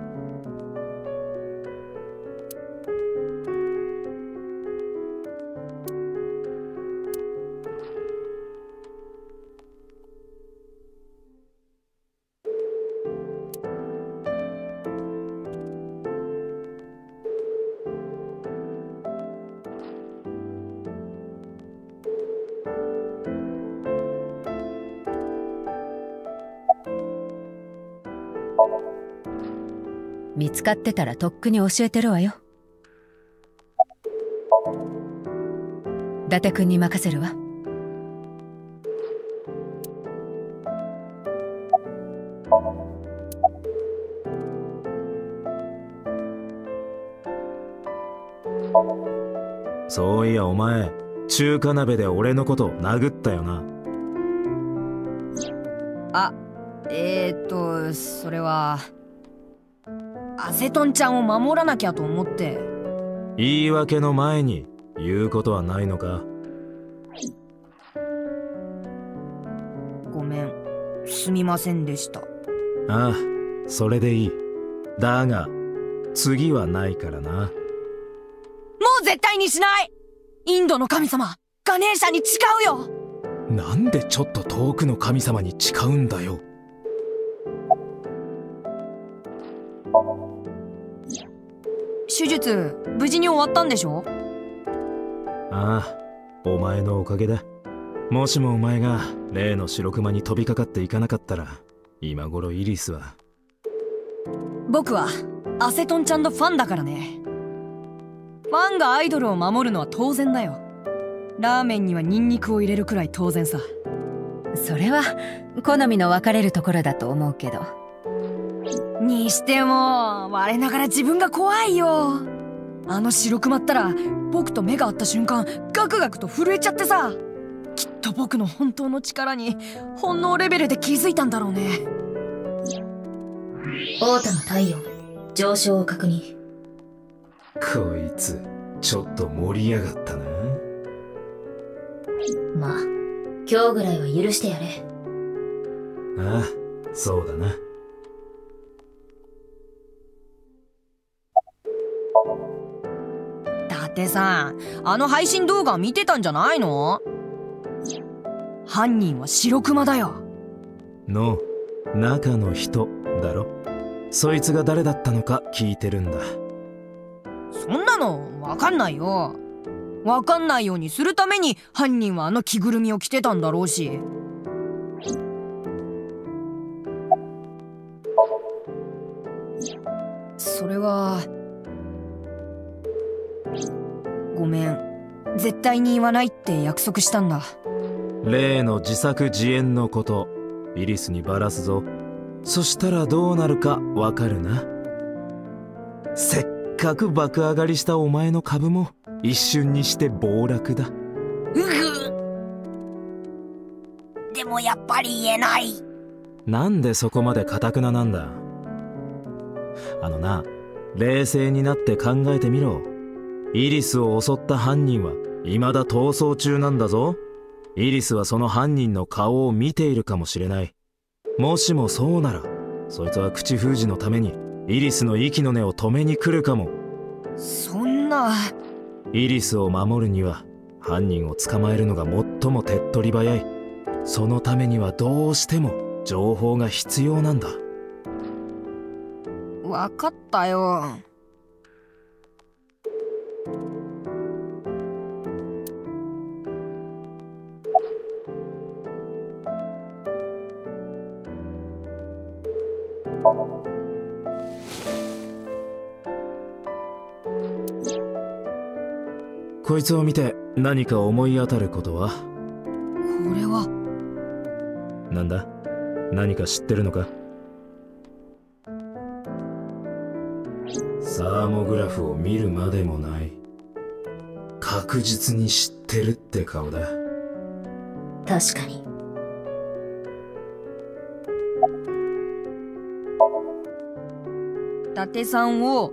見つかってたらとっくに教えてるわよ。伊達君に任せるわ。 そういやお前、中華鍋で俺のこと殴ったよな。 あ、それはアセトンちゃんを守らなきゃと思って。 言い訳の前に言うことはないのか？ ごめん、すみませんでした。 ああ、それでいい。だが次はないからな。 もう絶対にしない。 インドの神様ガネーシャに誓うよ。 なんでちょっと遠くの神様に誓うんだよ。 手術無事に終わったんでしょ？ ああ、お前のおかげだ。もしもお前が例の白熊に飛びかかっていかなかったら、今頃イリスは。 僕はアセトンちゃんのファンだからね。ファンがアイドルを守るのは当然だよ。ラーメンにはニンニクを入れるくらい当然さ。 それは好みの分かれるところだと思うけど。 にしても我ながら自分が怖いよ。あの白熊ったら僕と目が合った瞬間ガクガクと震えちゃってさ。きっと僕の本当の力に本能レベルで気づいたんだろうね。 オータの体温上昇を確認。 こいつちょっと盛り上がったな。 まあ今日ぐらいは許してやれ。 ああ、そうだな。 伊達さん、あの配信動画見てたんじゃないの？犯人は白熊だよ。 の中の人だろ。そいつが誰だったのか聞いてるんだ。 そんなのわかんないよ。わかんないようにするために犯人はあの着ぐるみを着てたんだろうし。それはごめん、絶対に言わないって約束したんだ。 例の自作自演のことイリスにバラすぞ。そしたらどうなるかわかるな。せっかく爆上がりしたお前の株も一瞬にして暴落だ。 でもやっぱり言えない。 なんでそこまで堅くななんだ。あのな、冷静になって考えてみろ。イリスを襲った犯人は未だ逃走中なんだぞ。イリスはその犯人の顔を見ているかもしれない。もしもそうなら、そいつは口封じのためにイリスの息の根を止めに来るかも。 そんな。 イリスを守るには犯人を捕まえるのが最も手っ取り早い。そのためにはどうしても情報が必要なんだ。 わかったよ。 こいつを見て何か思い当たることは？ これはなんだ？何か知ってるのか？サーモグラフを見るまでもない。確実に知ってるって顔だ。 確かに。 伊達さんを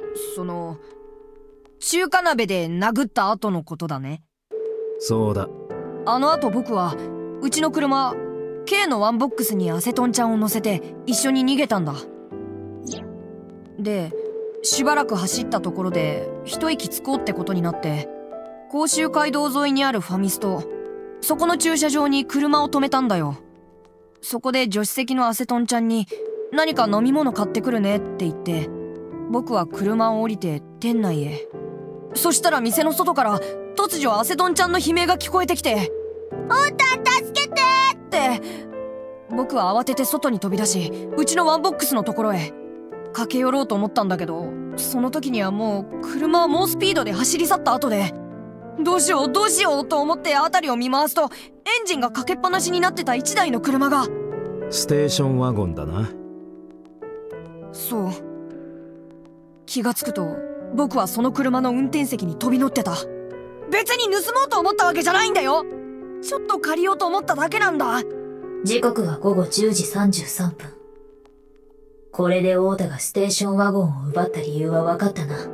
中華鍋で殴った後のことだね。 そうだ。 あの後僕はうちの車 K のワンボックスにアセトンちゃんを乗せて一緒に逃げたんだ。でしばらく走ったところで一息つこうってことになって甲州街道沿いにあるファミスト、そこの駐車場に車を止めたんだよ。そこで助手席のアセトンちゃんに何か飲み物買ってくるねって言って僕は車を降りて店内へ。そしたら店の外から突如アセトンちゃんの悲鳴が聞こえてきて、おーた助けてって僕は慌てて外に飛び出しうちのワンボックスのところへ駆け寄ろうと思ったんだけど、その時にはもう車は猛スピードで走り去った後で、どうしようどうしようと思って辺りを見回すとエンジンがかけっぱなしになってた1台の車が。 ステーションワゴンだな。 そう。気がつくと僕はその車の運転席に飛び乗ってた。別に盗もうと思ったわけじゃないんだよ。ちょっと借りようと思っただけなんだ。 時刻は午後10時33分。これで太田がステーションワゴンを奪った理由は分かったな。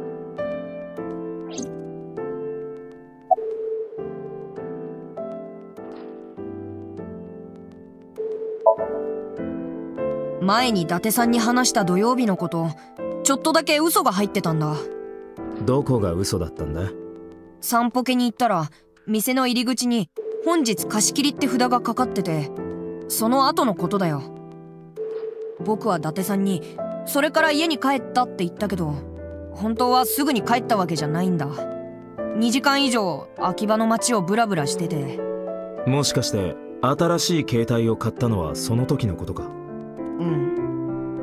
前に伊達さんに話した土曜日のこと、ちょっとだけ嘘が入ってたんだ。 どこが嘘だったんだ？ 散歩家に行ったら、店の入り口に本日貸し切りって札がかかってて、その後のことだよ。僕は伊達さんに、それから家に帰ったって言ったけど、本当はすぐに帰ったわけじゃないんだ。2時間以上秋葉の街をブラブラしてて。 もしかして新しい携帯を買ったのはその時のことか。 うん。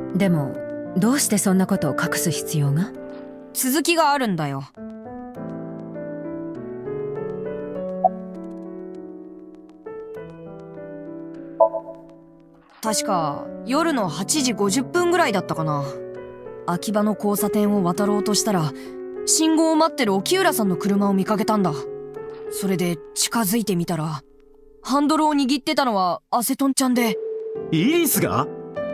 でもどうしてそんなことを隠す必要が？ 続きがあるんだよ。確か夜の8時50分ぐらいだったかな。秋葉の交差点を渡ろうとしたら、信号を待ってる沖浦さんの車を見かけたんだ。それで近づいてみたら、ハンドルを握ってたのはアセトンちゃんで。 イリスが？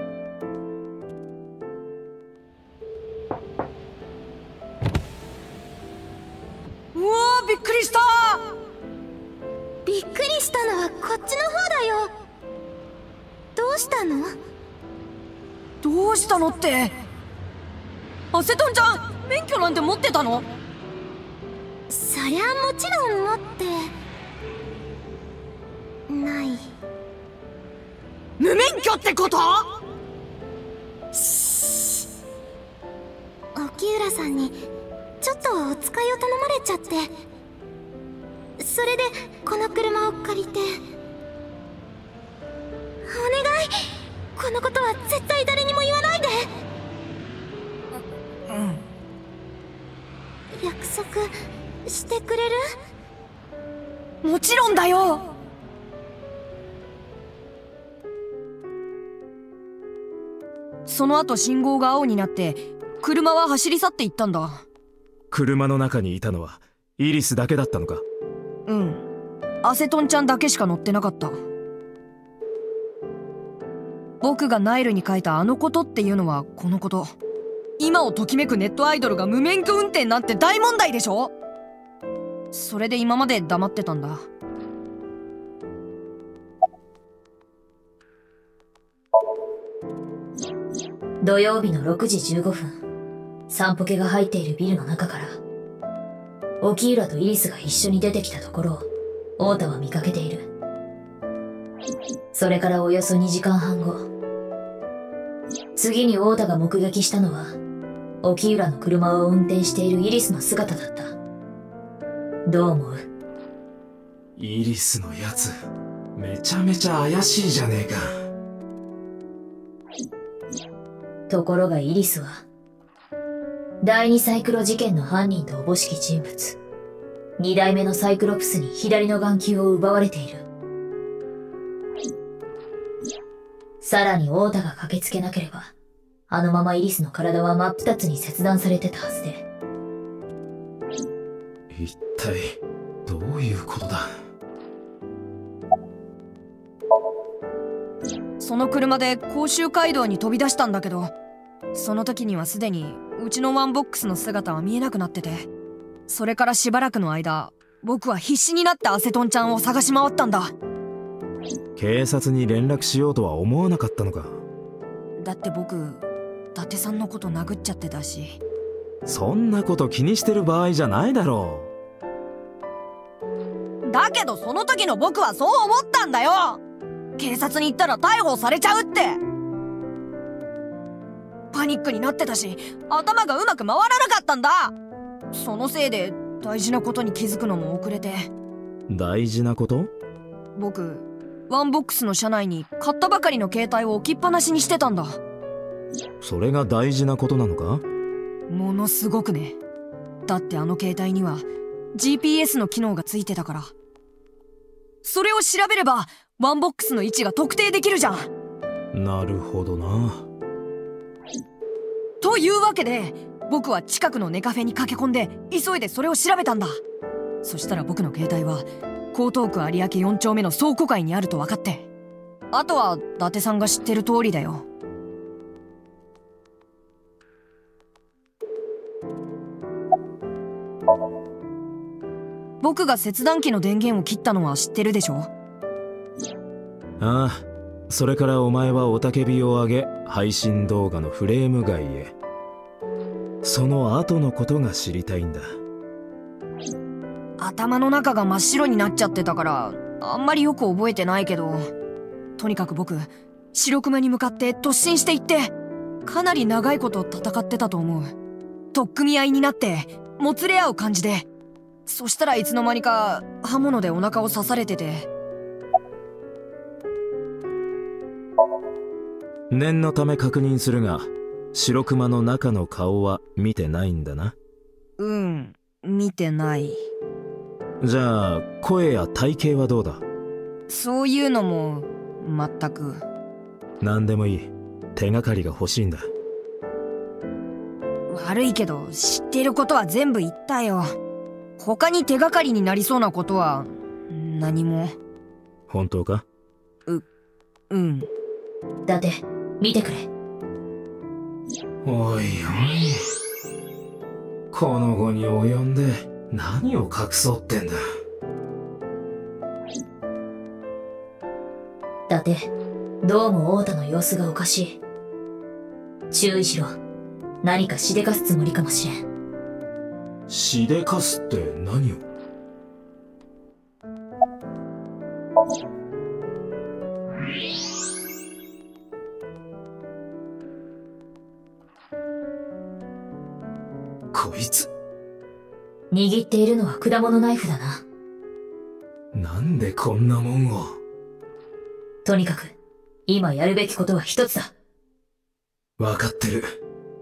うわー、びっくりした。 びっくりしたのはこっちの方だよ。どうしたの？ どうしたのって。アセトンちゃん、免許なんて持ってたの？ そりゃもちろん持ってない。 無免許ってこと？ 沖浦さんにちょっとお使いを頼まれちゃって、それでこの車を借りて。お願い、このことは絶対誰にも言わないで。約束してくれる？ もちろんだよ。その後信号が青になって車は走り去っていったんだ。 車の中にいたのはイリスだけだったのか？ うん。アセトンちゃんだけしか乗ってなかった。僕がナイルに書いたあのことっていうのはこのこと。今をときめくネットアイドルが無免許運転なんて大問題でしょ？それで今まで黙ってたんだ。 土曜日の6時15分、散歩家が入っているビルの中から、沖浦とイリスが一緒に出てきたところを、太田は見かけている。それからおよそ2時間半後、次に太田が目撃したのは、沖浦の車を運転しているイリスの姿だった。どう思う？ イリスのやつ、めちゃめちゃ怪しいじゃねえか。 ところがイリスは、第2サイクロ事件の犯人とおぼしき人物、2代目のサイクロプスに左の眼球を奪われている。さらに太田が駆けつけなければ、あのままイリスの体は真っ二つに切断されてたはずで。 一体どういうことだ？ その車で甲州街道に飛び出したんだけど、その時にはすでにうちのワンボックスの姿は見えなくなってて、それからしばらくの間、僕は必死になってアセトンちゃんを探し回ったんだ。 警察に連絡しようとは思わなかったのか？ だって僕、伊達さんのこと殴っちゃってたし。 そんなこと気にしてる場合じゃないだろう。だけどその時の僕はそう思ったんだよ。警察に行ったら逮捕されちゃうって。パニックになってたし、頭がうまく回らなかったんだ。そのせいで大事なことに気づくのも遅れて。 大事なこと？ 僕、ワンボックスの車内に買ったばかりの携帯を置きっぱなしにしてたんだ。 それが大事なことなのか？ ものすごくね。だってあの携帯には GPS の機能がついてたから。それを調べればワンボックスの位置が特定できるじゃん。 なるほどな。 というわけで僕は近くのネカフェに駆け込んで急いでそれを調べたんだ。そしたら僕の携帯は江東区有明4丁目の倉庫街にあると分かって、あとは伊達さんが知ってる通りだよ。僕が切断機の電源を切ったのは知ってるでしょ？ ああ、それからお前は雄たけびを上げ、配信動画のフレーム外へ。その後のことが知りたいんだ。 頭の中が真っ白になっちゃってたからあんまりよく覚えてないけど、とにかく僕白熊に向かって突進していってかなり長いこと戦ってたと思う。取っ組み合いになってもつれ合う感じで、そしたらいつの間にか刃物でお腹を刺されてて。 念のため確認するが、白熊の中の顔は見てないんだな。 うん、見てない。 じゃあ声や体型はどうだ？ そういうのも全く。 何でもいい。手がかりが欲しいんだ。 悪いけど知ってることは全部言ったよ。他に手がかりになりそうなことは何も。 本当か？ うん。 伊達、見てくれ。 おいおい、この後に及んで何を隠そうってんだ。 伊達、どうも太田の様子がおかしい。注意しろ。何かしでかすつもりかもしれん。 しでかすって何を？こいつ握っているのは果物ナイフだな。 なんでこんなもんを。 とにかく今やるべきことは一つだ。 わかってる。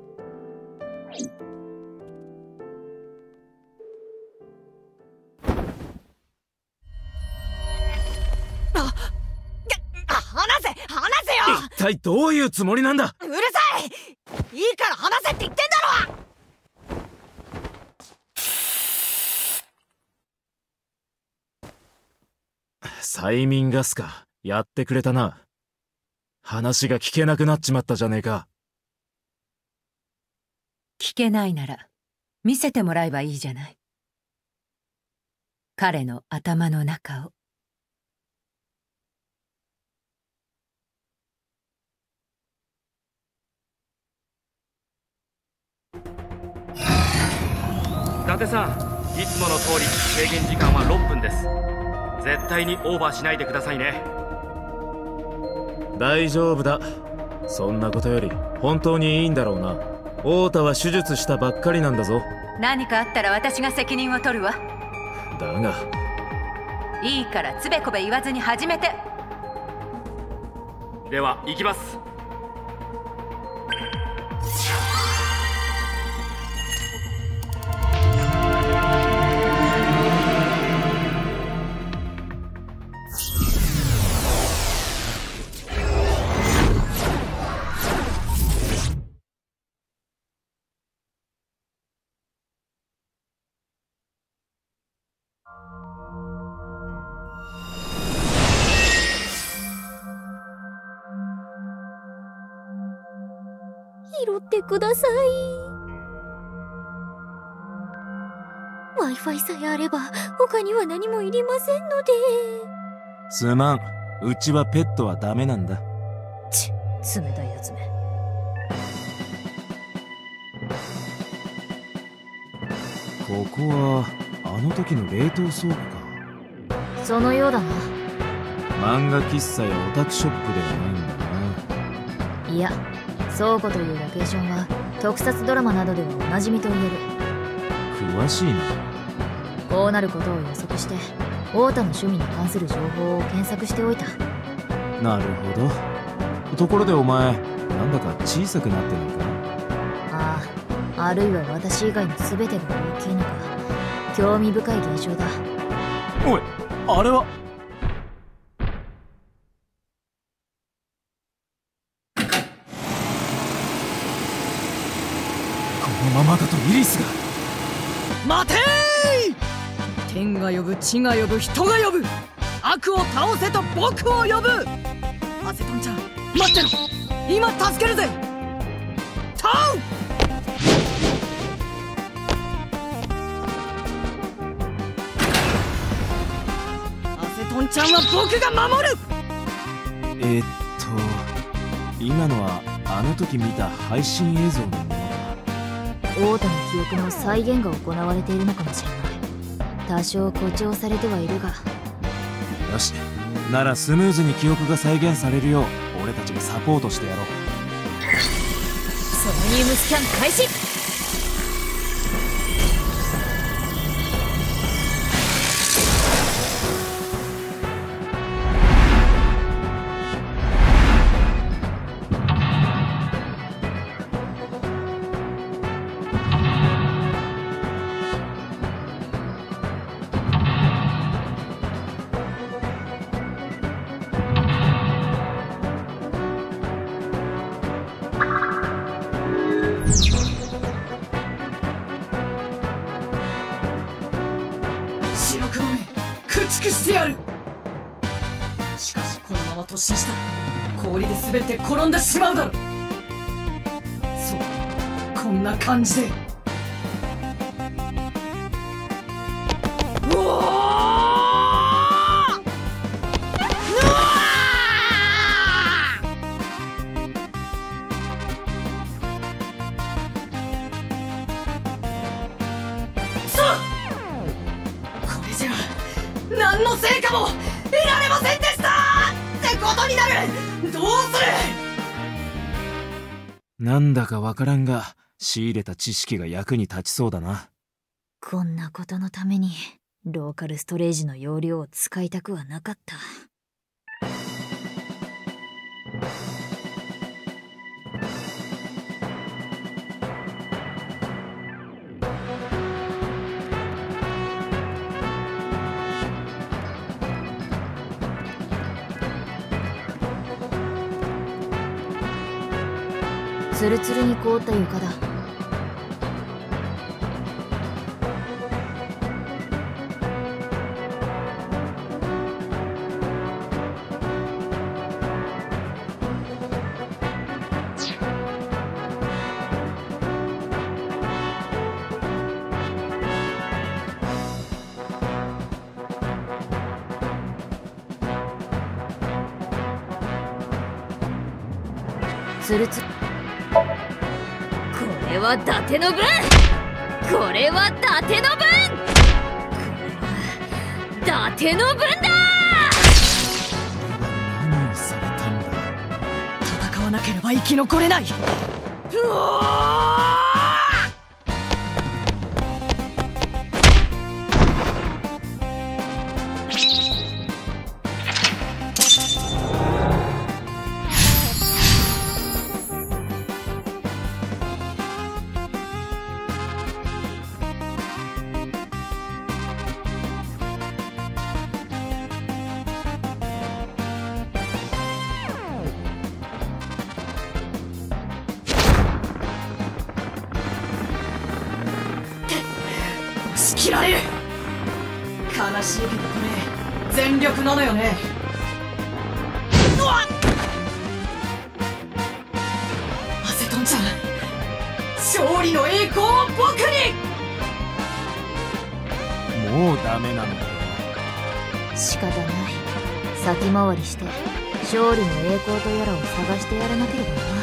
話せよ。 一体どういうつもりなんだ。 うるさい。いいから話せって言ってんだろ。 催眠ガスか。やってくれたな。話が聞けなくなっちまったじゃねえか。 聞けないなら見せてもらえばいいじゃない。彼の頭の中を。 伊達さん、いつもの通り制限時間は6分です。絶対にオーバーしないでくださいね。 大丈夫だ。そんなことより本当にいいんだろうな。太田は手術したばっかりなんだぞ。 何かあったら私が責任を取るわ。 だがいいからつべこべ言わずに始めて。 では行きます。 拾ってください。 Wi-Fi さえあれば他には何もいりませんので。 すまん。うちはペットはダメなんだ。 冷たいやつめ。 ここはあの時の冷凍倉庫か。 そのようだな。 漫画喫茶やオタクショップではないんだな。 いや、倉庫というロケーションは特撮ドラマなどではおなじみと言える。 詳しいな。 こうなることを予測して太田の趣味に関する情報を検索しておいた。 なるほど。ところでお前、なんだか小さくなってないか？ ああ、あるいは私以外の全てが大きいのか。興味深い現象だ。 おい、あれは。このままだとイリスが。 待てー！天が呼ぶ、地が呼ぶ、人が呼ぶ。悪を倒せと僕を呼ぶ。アセトンちゃん、待ってろ。今助けるぜ。タウ！アセトンちゃんは僕が守る。 今のはあの時見た配信映像のものだ。 太田の記憶の再現が行われているのかもしれない。 多少誇張されてはいるが。 よし、ならスムーズに記憶が再現されるよう俺たちがサポートしてやろう。 ソニウムスキャン開始。 しかしこのまま突進したら氷で滑って転んでしまうだろう。そう、こんな感じで。うおー！これじゃ何の成果も得られませんでしたってことになる。どうする？ なんだかわからんが仕入れた知識が役に立ちそうだな。 こんなことのためにローカルストレージの容量を使いたくはなかった。ツルツルに凍った床だ。ツルツル。これは伊達の分。これは伊達の分。これは伊達の分だ。 何をされたんだ。 戦わなければ生き残れない。うおー！切られる。悲しいけどこれ全力なのよね。うわっ！アセトンちゃん、勝利の栄光を僕に。 もうダメなのか。 仕方ない。先回りして勝利の栄光とやらを探してやらなければな。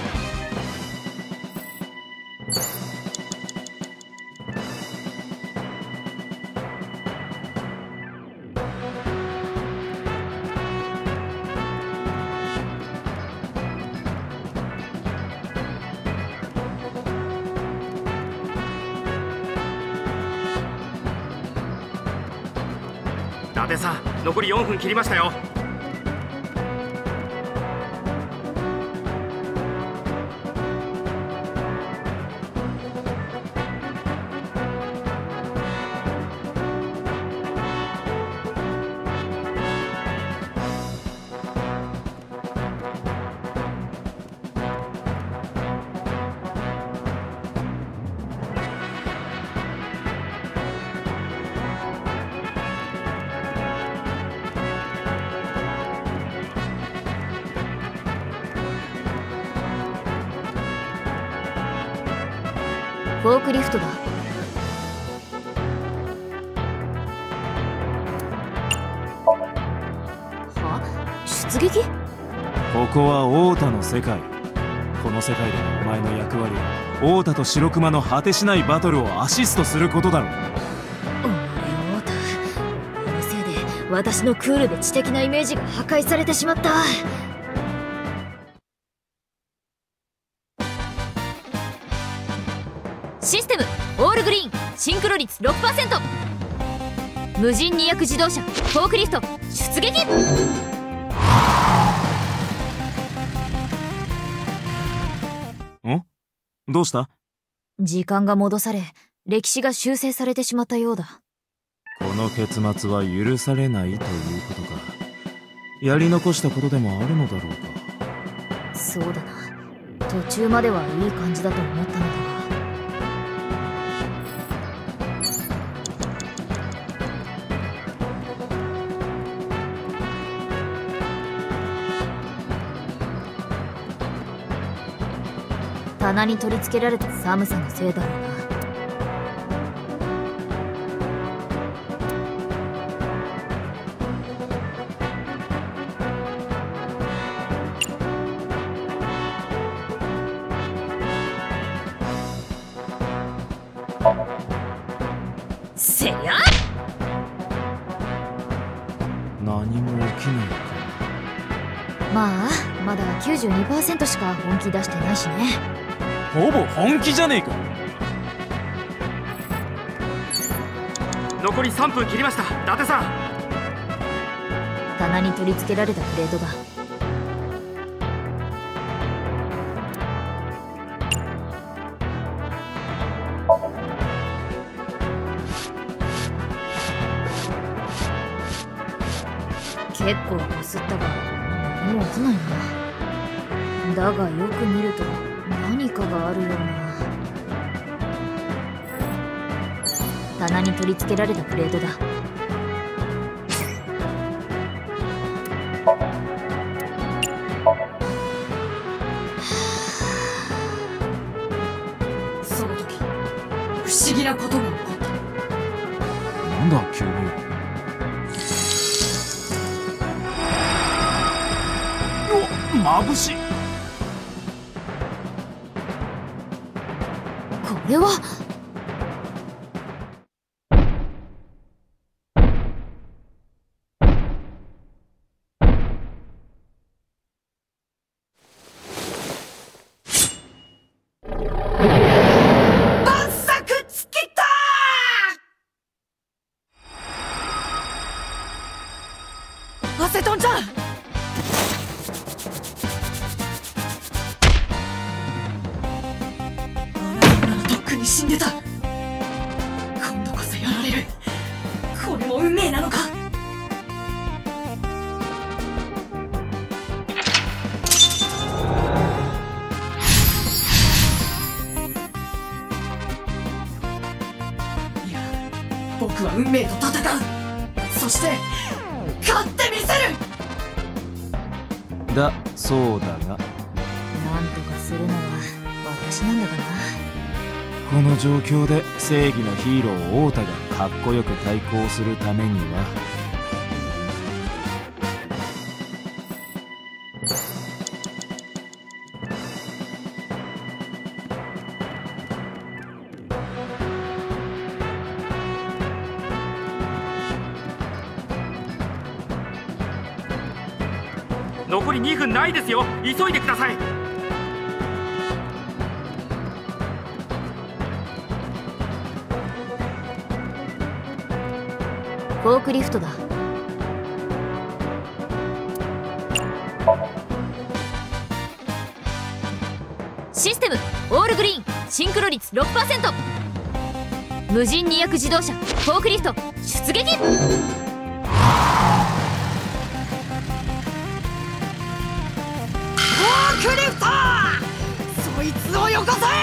伊達さん、残り4分切りましたよ。 フォークリフトだ。は？出撃？ ここは王太の世界。この世界でのお前の役割は王太と白熊の果てしないバトルをアシストすることだろう。 お前王太私のクールで知的なイメージが破壊されてしまった。システムオールグリーンシンクロ率 6%。 無人2役自動車フォークリフト出撃。 どうした？ 時間が戻され、歴史が修正されてしまったようだ。 この結末は許されないということか。やり残したことでもあるのだろうか。 そうだな。途中まではいい感じだと思ったのだが。棚に取り付けられた寒さのせいだろうな。せりゃ何も起きないか。 まあまだ 92% しか本気出してないしね。 ほぼ本気じゃねえか。 残り3分切りました。伊達さん、 棚に取り付けられたプレートだ。結構こすったが何も起きないな。だがよく見ると何かがあるような。棚に取り付けられたプレートだ。 その時不思議なことが起こった。 なんだ急に。眩しい。 これは万策尽きた。アセトンちゃん、死んでた。今度こそやられる。これも運命なのか。いや、僕は運命と戦う。そして勝ってみせる。 だそうだが、 なんとかするのは私なんだかな。 この状況で正義のヒーロー太田がかっこよく対抗するためには、 残り2分ないですよ。急いでください。 フォークリフトだ。システムオールグリーンシンクロ率 6%。 無人2役自動車フォークリフト出撃。フォークリフト、そいつをよこせ。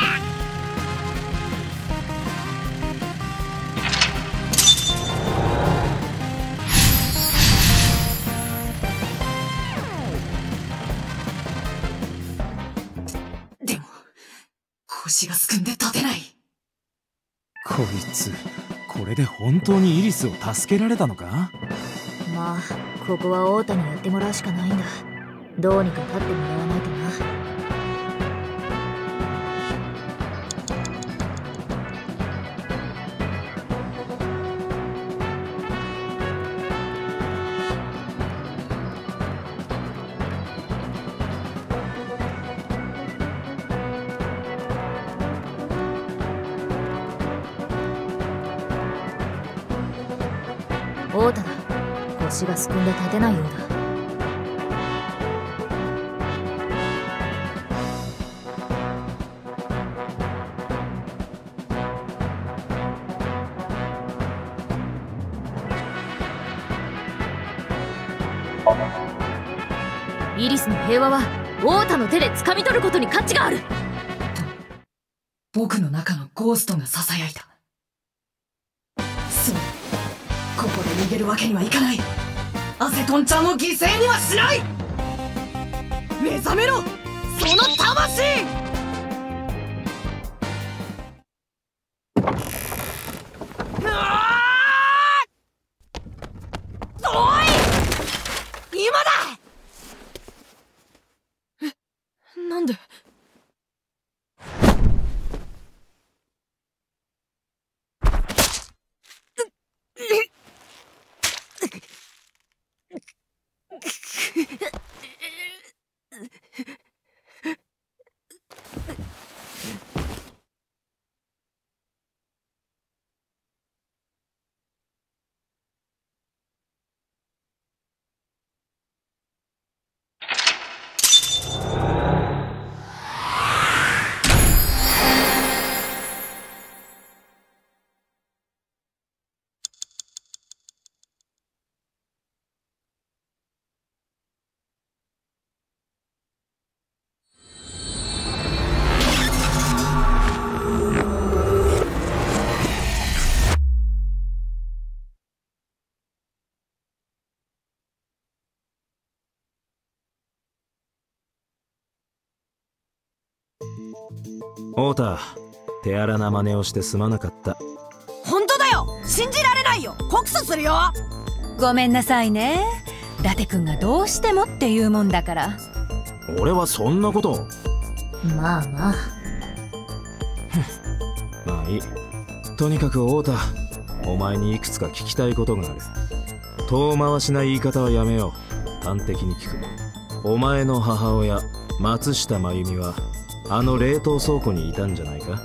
腰がすくんで立てない。 こいつこれで本当にイリスを助けられたのか。 まあここは太田にやってもらうしかないんだ。どうにか立ってもらわないとな。 太田だ。腰がすくんで立てないようだ。イリスの平和は太田の手で掴み取ることに価値がある。 僕の中のゴーストが囁いた。そう、ここで逃げるわけにはいかない。アセトンちゃんを犠牲にはしない。目覚めろ、その魂。おい、今だ。なんで？ 太田、手荒な真似をしてすまなかった。 本当だよ、信じられないよ。告訴するよ。 ごめんなさいね。伊達君がどうしてもって言うもんだから。 俺はそんなこと。 まあまあまあいい。とにかく太田、お前にいくつか聞きたいことがある。遠回しな言い方はやめよう。端的に聞く。お前の母親松下真由美はあの冷凍倉庫にいたんじゃないか？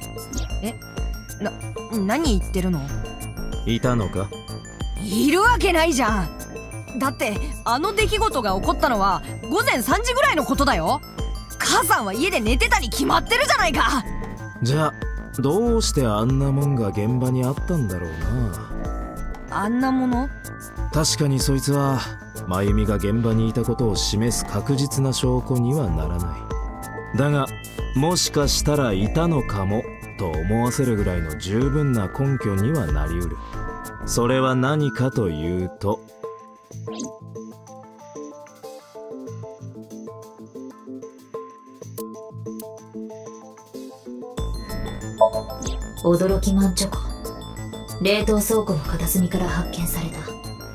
何言ってるの？ いたのか？ いるわけないじゃん。だってあの出来事が起こったのは午前3時ぐらいのことだよ。母さんは家で寝てたに決まってるじゃないか。 じゃあどうしてあんなもんが現場にあったんだろうな。 あんなもの？ 確かにそいつは真由美が現場にいたことを示す確実な証拠にはならない。だがもしかしたらいたのかもと思わせるぐらいの十分な根拠にはなりうる。それは何かというと、 驚きマンチョコ、冷凍倉庫の片隅から発見された。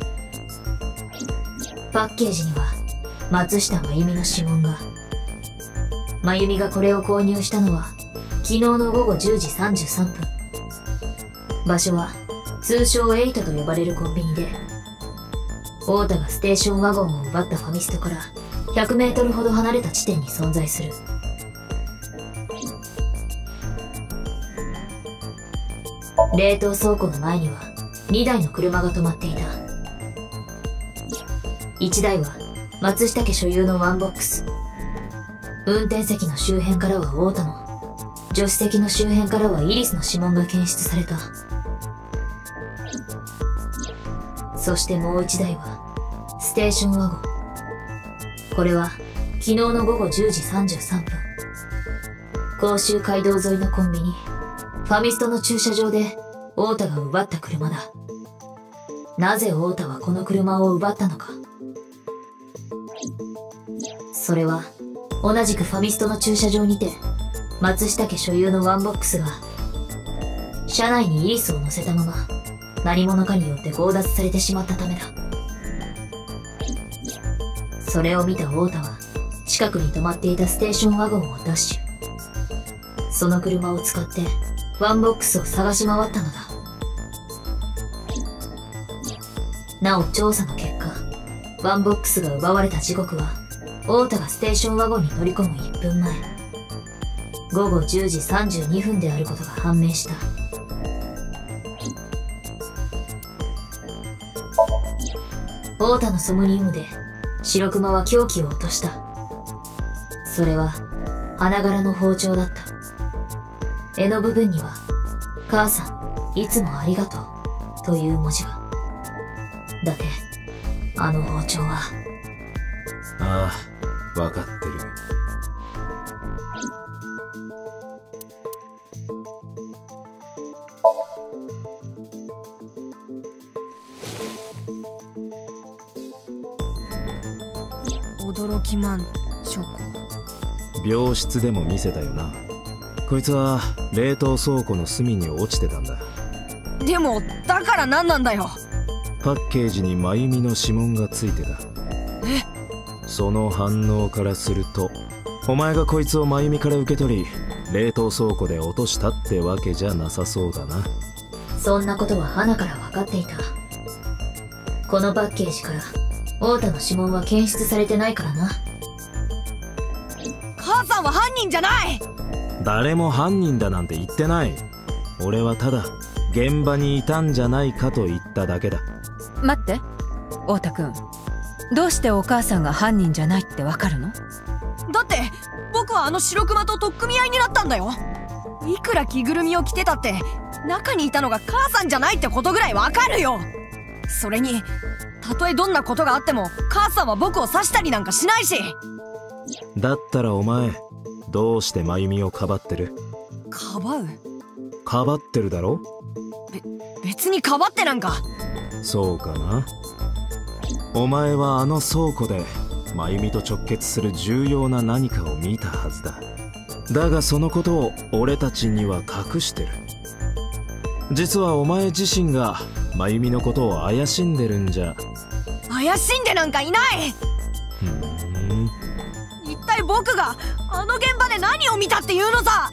パッケージには松下真由美の指紋が。真由美がこれを購入したのは昨日の午後10時33分。場所は通称8と呼ばれるコンビニで、太田がステーションワゴンを奪ったファミストから100メートルほど離れた地点に存在する。冷凍倉庫の前には2台の車が止まっていた。1台は松下家所有のワンボックス。運転席の周辺からは太田の、助手席の周辺からはイリスの指紋が検出された。そしてもう1台はステーションワゴン。これは昨日の午後10時33分、甲州街道沿いのコンビニファミストの駐車場で太田が奪った車だ。なぜ太田はこの車を奪ったのか。それは同じくファミストの駐車場にて松下家所有のワンボックスが車内にイリスを乗せたまま何者かによって強奪されてしまったためだ。それを見た太田は近くに止まっていたステーションワゴンをダッシュ。その車を使ってワンボックスを探し回ったのだ。なお調査の結果、ワンボックスが奪われた時刻は太田がステーションワゴンに乗り込む1分前、午後10時32分であることが判明した。 太田のソムリウムで白熊は凶器を落とした。それは花柄の包丁だった。柄の部分には母さんいつもありがとうという文字が。だってあの包丁は。 ああ、わかってる。 驚きマンチョコ。 病室でも見せたよな。こいつは冷凍倉庫の隅に落ちてたんだ。 でもだから何なんだよ。 パッケージに真由美の指紋がついてた。 え？ その反応からすると、お前がこいつを真由美から受け取り冷凍倉庫で落としたってわけじゃなさそうだな。 そんなことは花から分かっていた。このパッケージから太田の指紋は検出されてないからな。 母さんは犯人じゃない。 誰も犯人だなんて言ってない。俺はただ現場にいたんじゃないかと言っただけだ。 待って、太田君、どうしてお母さんが犯人じゃないってわかるの？ だって僕はあの白熊と取っ組み合いになったんだよ。いくら着ぐるみを着てたって中にいたのが母さんじゃないってことぐらいわかるよ。それにたとえどんなことがあっても母さんは僕を刺したりなんかしないし。 だったらお前どうして真由美をかばってる？ かばう？ かばってるだろ？ 別にかばってなんか。 そうかな。お前はあの倉庫で真由美と直結する重要な何かを見たはずだ。だがそのことを俺たちには隠してる。実はお前自身が真由美のことを怪しんでるんじゃ。 怪しんでなんかいない。一体僕があの現場で何を見たっていうのさ。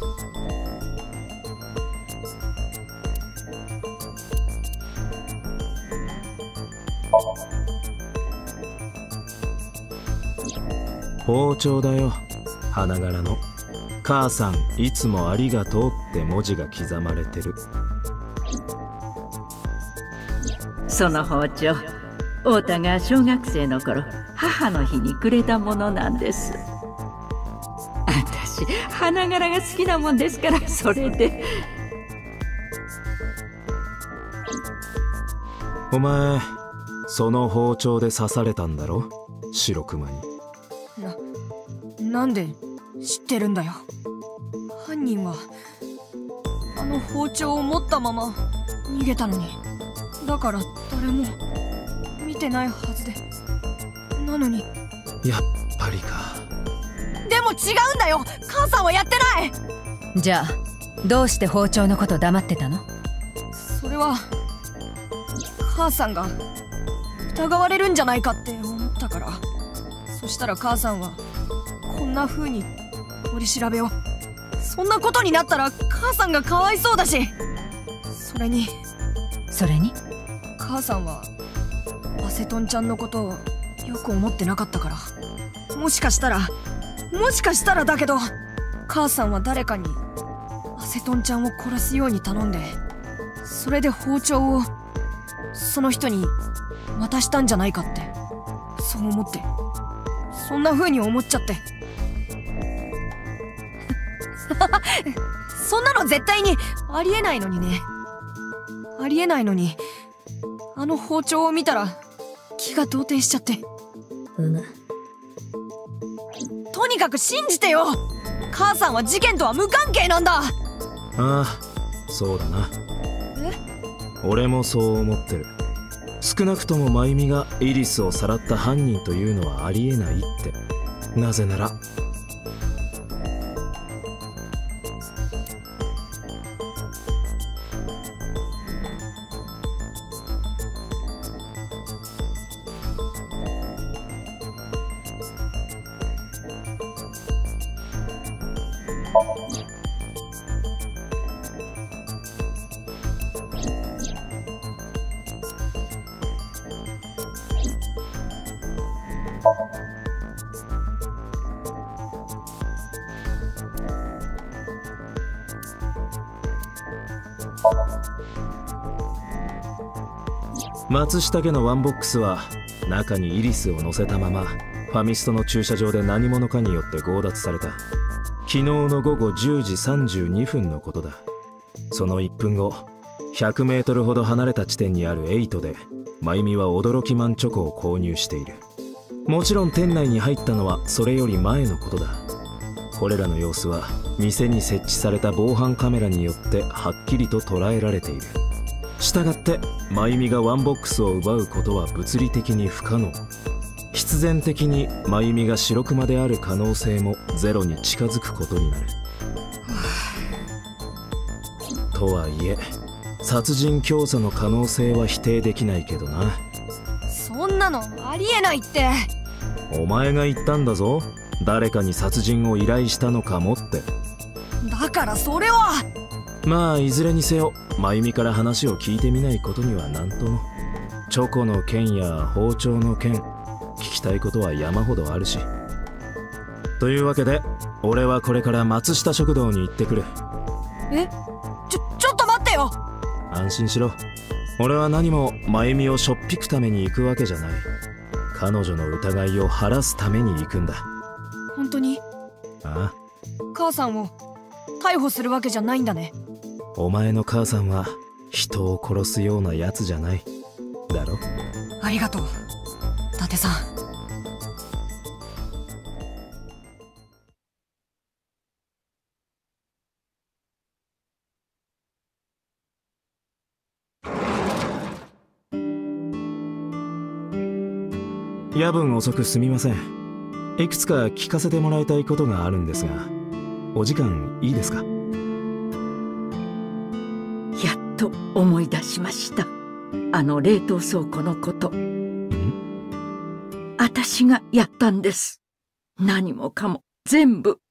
包丁だよ。花柄の「母さんいつもありがとう」って文字が刻まれてる。 その包丁、太田が小学生の頃母の日にくれたものなんです。私花柄が好きなもんですから、それで。 お前その包丁で刺されたんだろ、白熊に。 なんで知ってるんだよ。犯人はあの包丁を持ったまま逃げたのに。だから誰も見てないはずで。なのに。 やっぱりか。 でも違うんだよ。母さんはやってない。 じゃあどうして包丁のこと黙ってたの？ それは母さんが疑われるんじゃないかって思ったから。そしたら母さんはこんな風に取り調べを。そんなことになったら母さんがかわいそうだし。それに母さんはアセトンちゃんのことをよく思ってなかったから。もしかしたらだけど、母さんは誰かにアセトンちゃんを殺すように頼んで、それで包丁をその人に渡したんじゃないかって、そう思って。そんな風に思っちゃって。そんなの絶対にありえないのにね。ありえないのに、あの包丁を見たら気が動転しちゃって。とにかく信じてよ。母さんは事件とは無関係なんだ。 ああ、そうだな。俺もそう思ってる。少なくとも真由美がイリスをさらった犯人というのはありえないって。なぜなら松下家のワンボックスは中にイリスを乗せたままファミストの駐車場で何者かによって強奪された。昨日の午後10時32分のことだ。その1分後、100メートルほど離れた地点にある8で真由美は驚きマンチョコを購入している。もちろん店内に入ったのはそれより前のことだ。これらの様子は店に設置された防犯カメラによってはっきりと捉えられている。したがって真由美がワンボックスを奪うことは物理的に不可能。必然的に真由美が白熊である可能性もゼロに近づくことになる。とはいえ殺人教唆の可能性は否定できないけどな。 そんなのありえないって。 お前が言ったんだぞ、誰かに殺人を依頼したのかもって。 だからそれは。 まあいずれにせよ真由美から話を聞いてみないことには何とも。チョコの件や包丁の件、聞きたいことは山ほどあるし。というわけで俺はこれから松下食堂に行ってくる。 え、ちょっと待ってよ。 安心しろ。俺は何も真由美をしょっぴくために行くわけじゃない。彼女の疑いを晴らすために行くんだ。 本当に？ ああ。 母さんを逮捕するわけじゃないんだね。 お前の母さんは人を殺すようなやつじゃないだろ。 ありがとう伊達さん。 夜分遅くすみません。いくつか聞かせてもらいたいことがあるんですが、お時間いいですか？ やっと思い出しました。あの冷凍倉庫のこと。私がやったんです。何もかも全部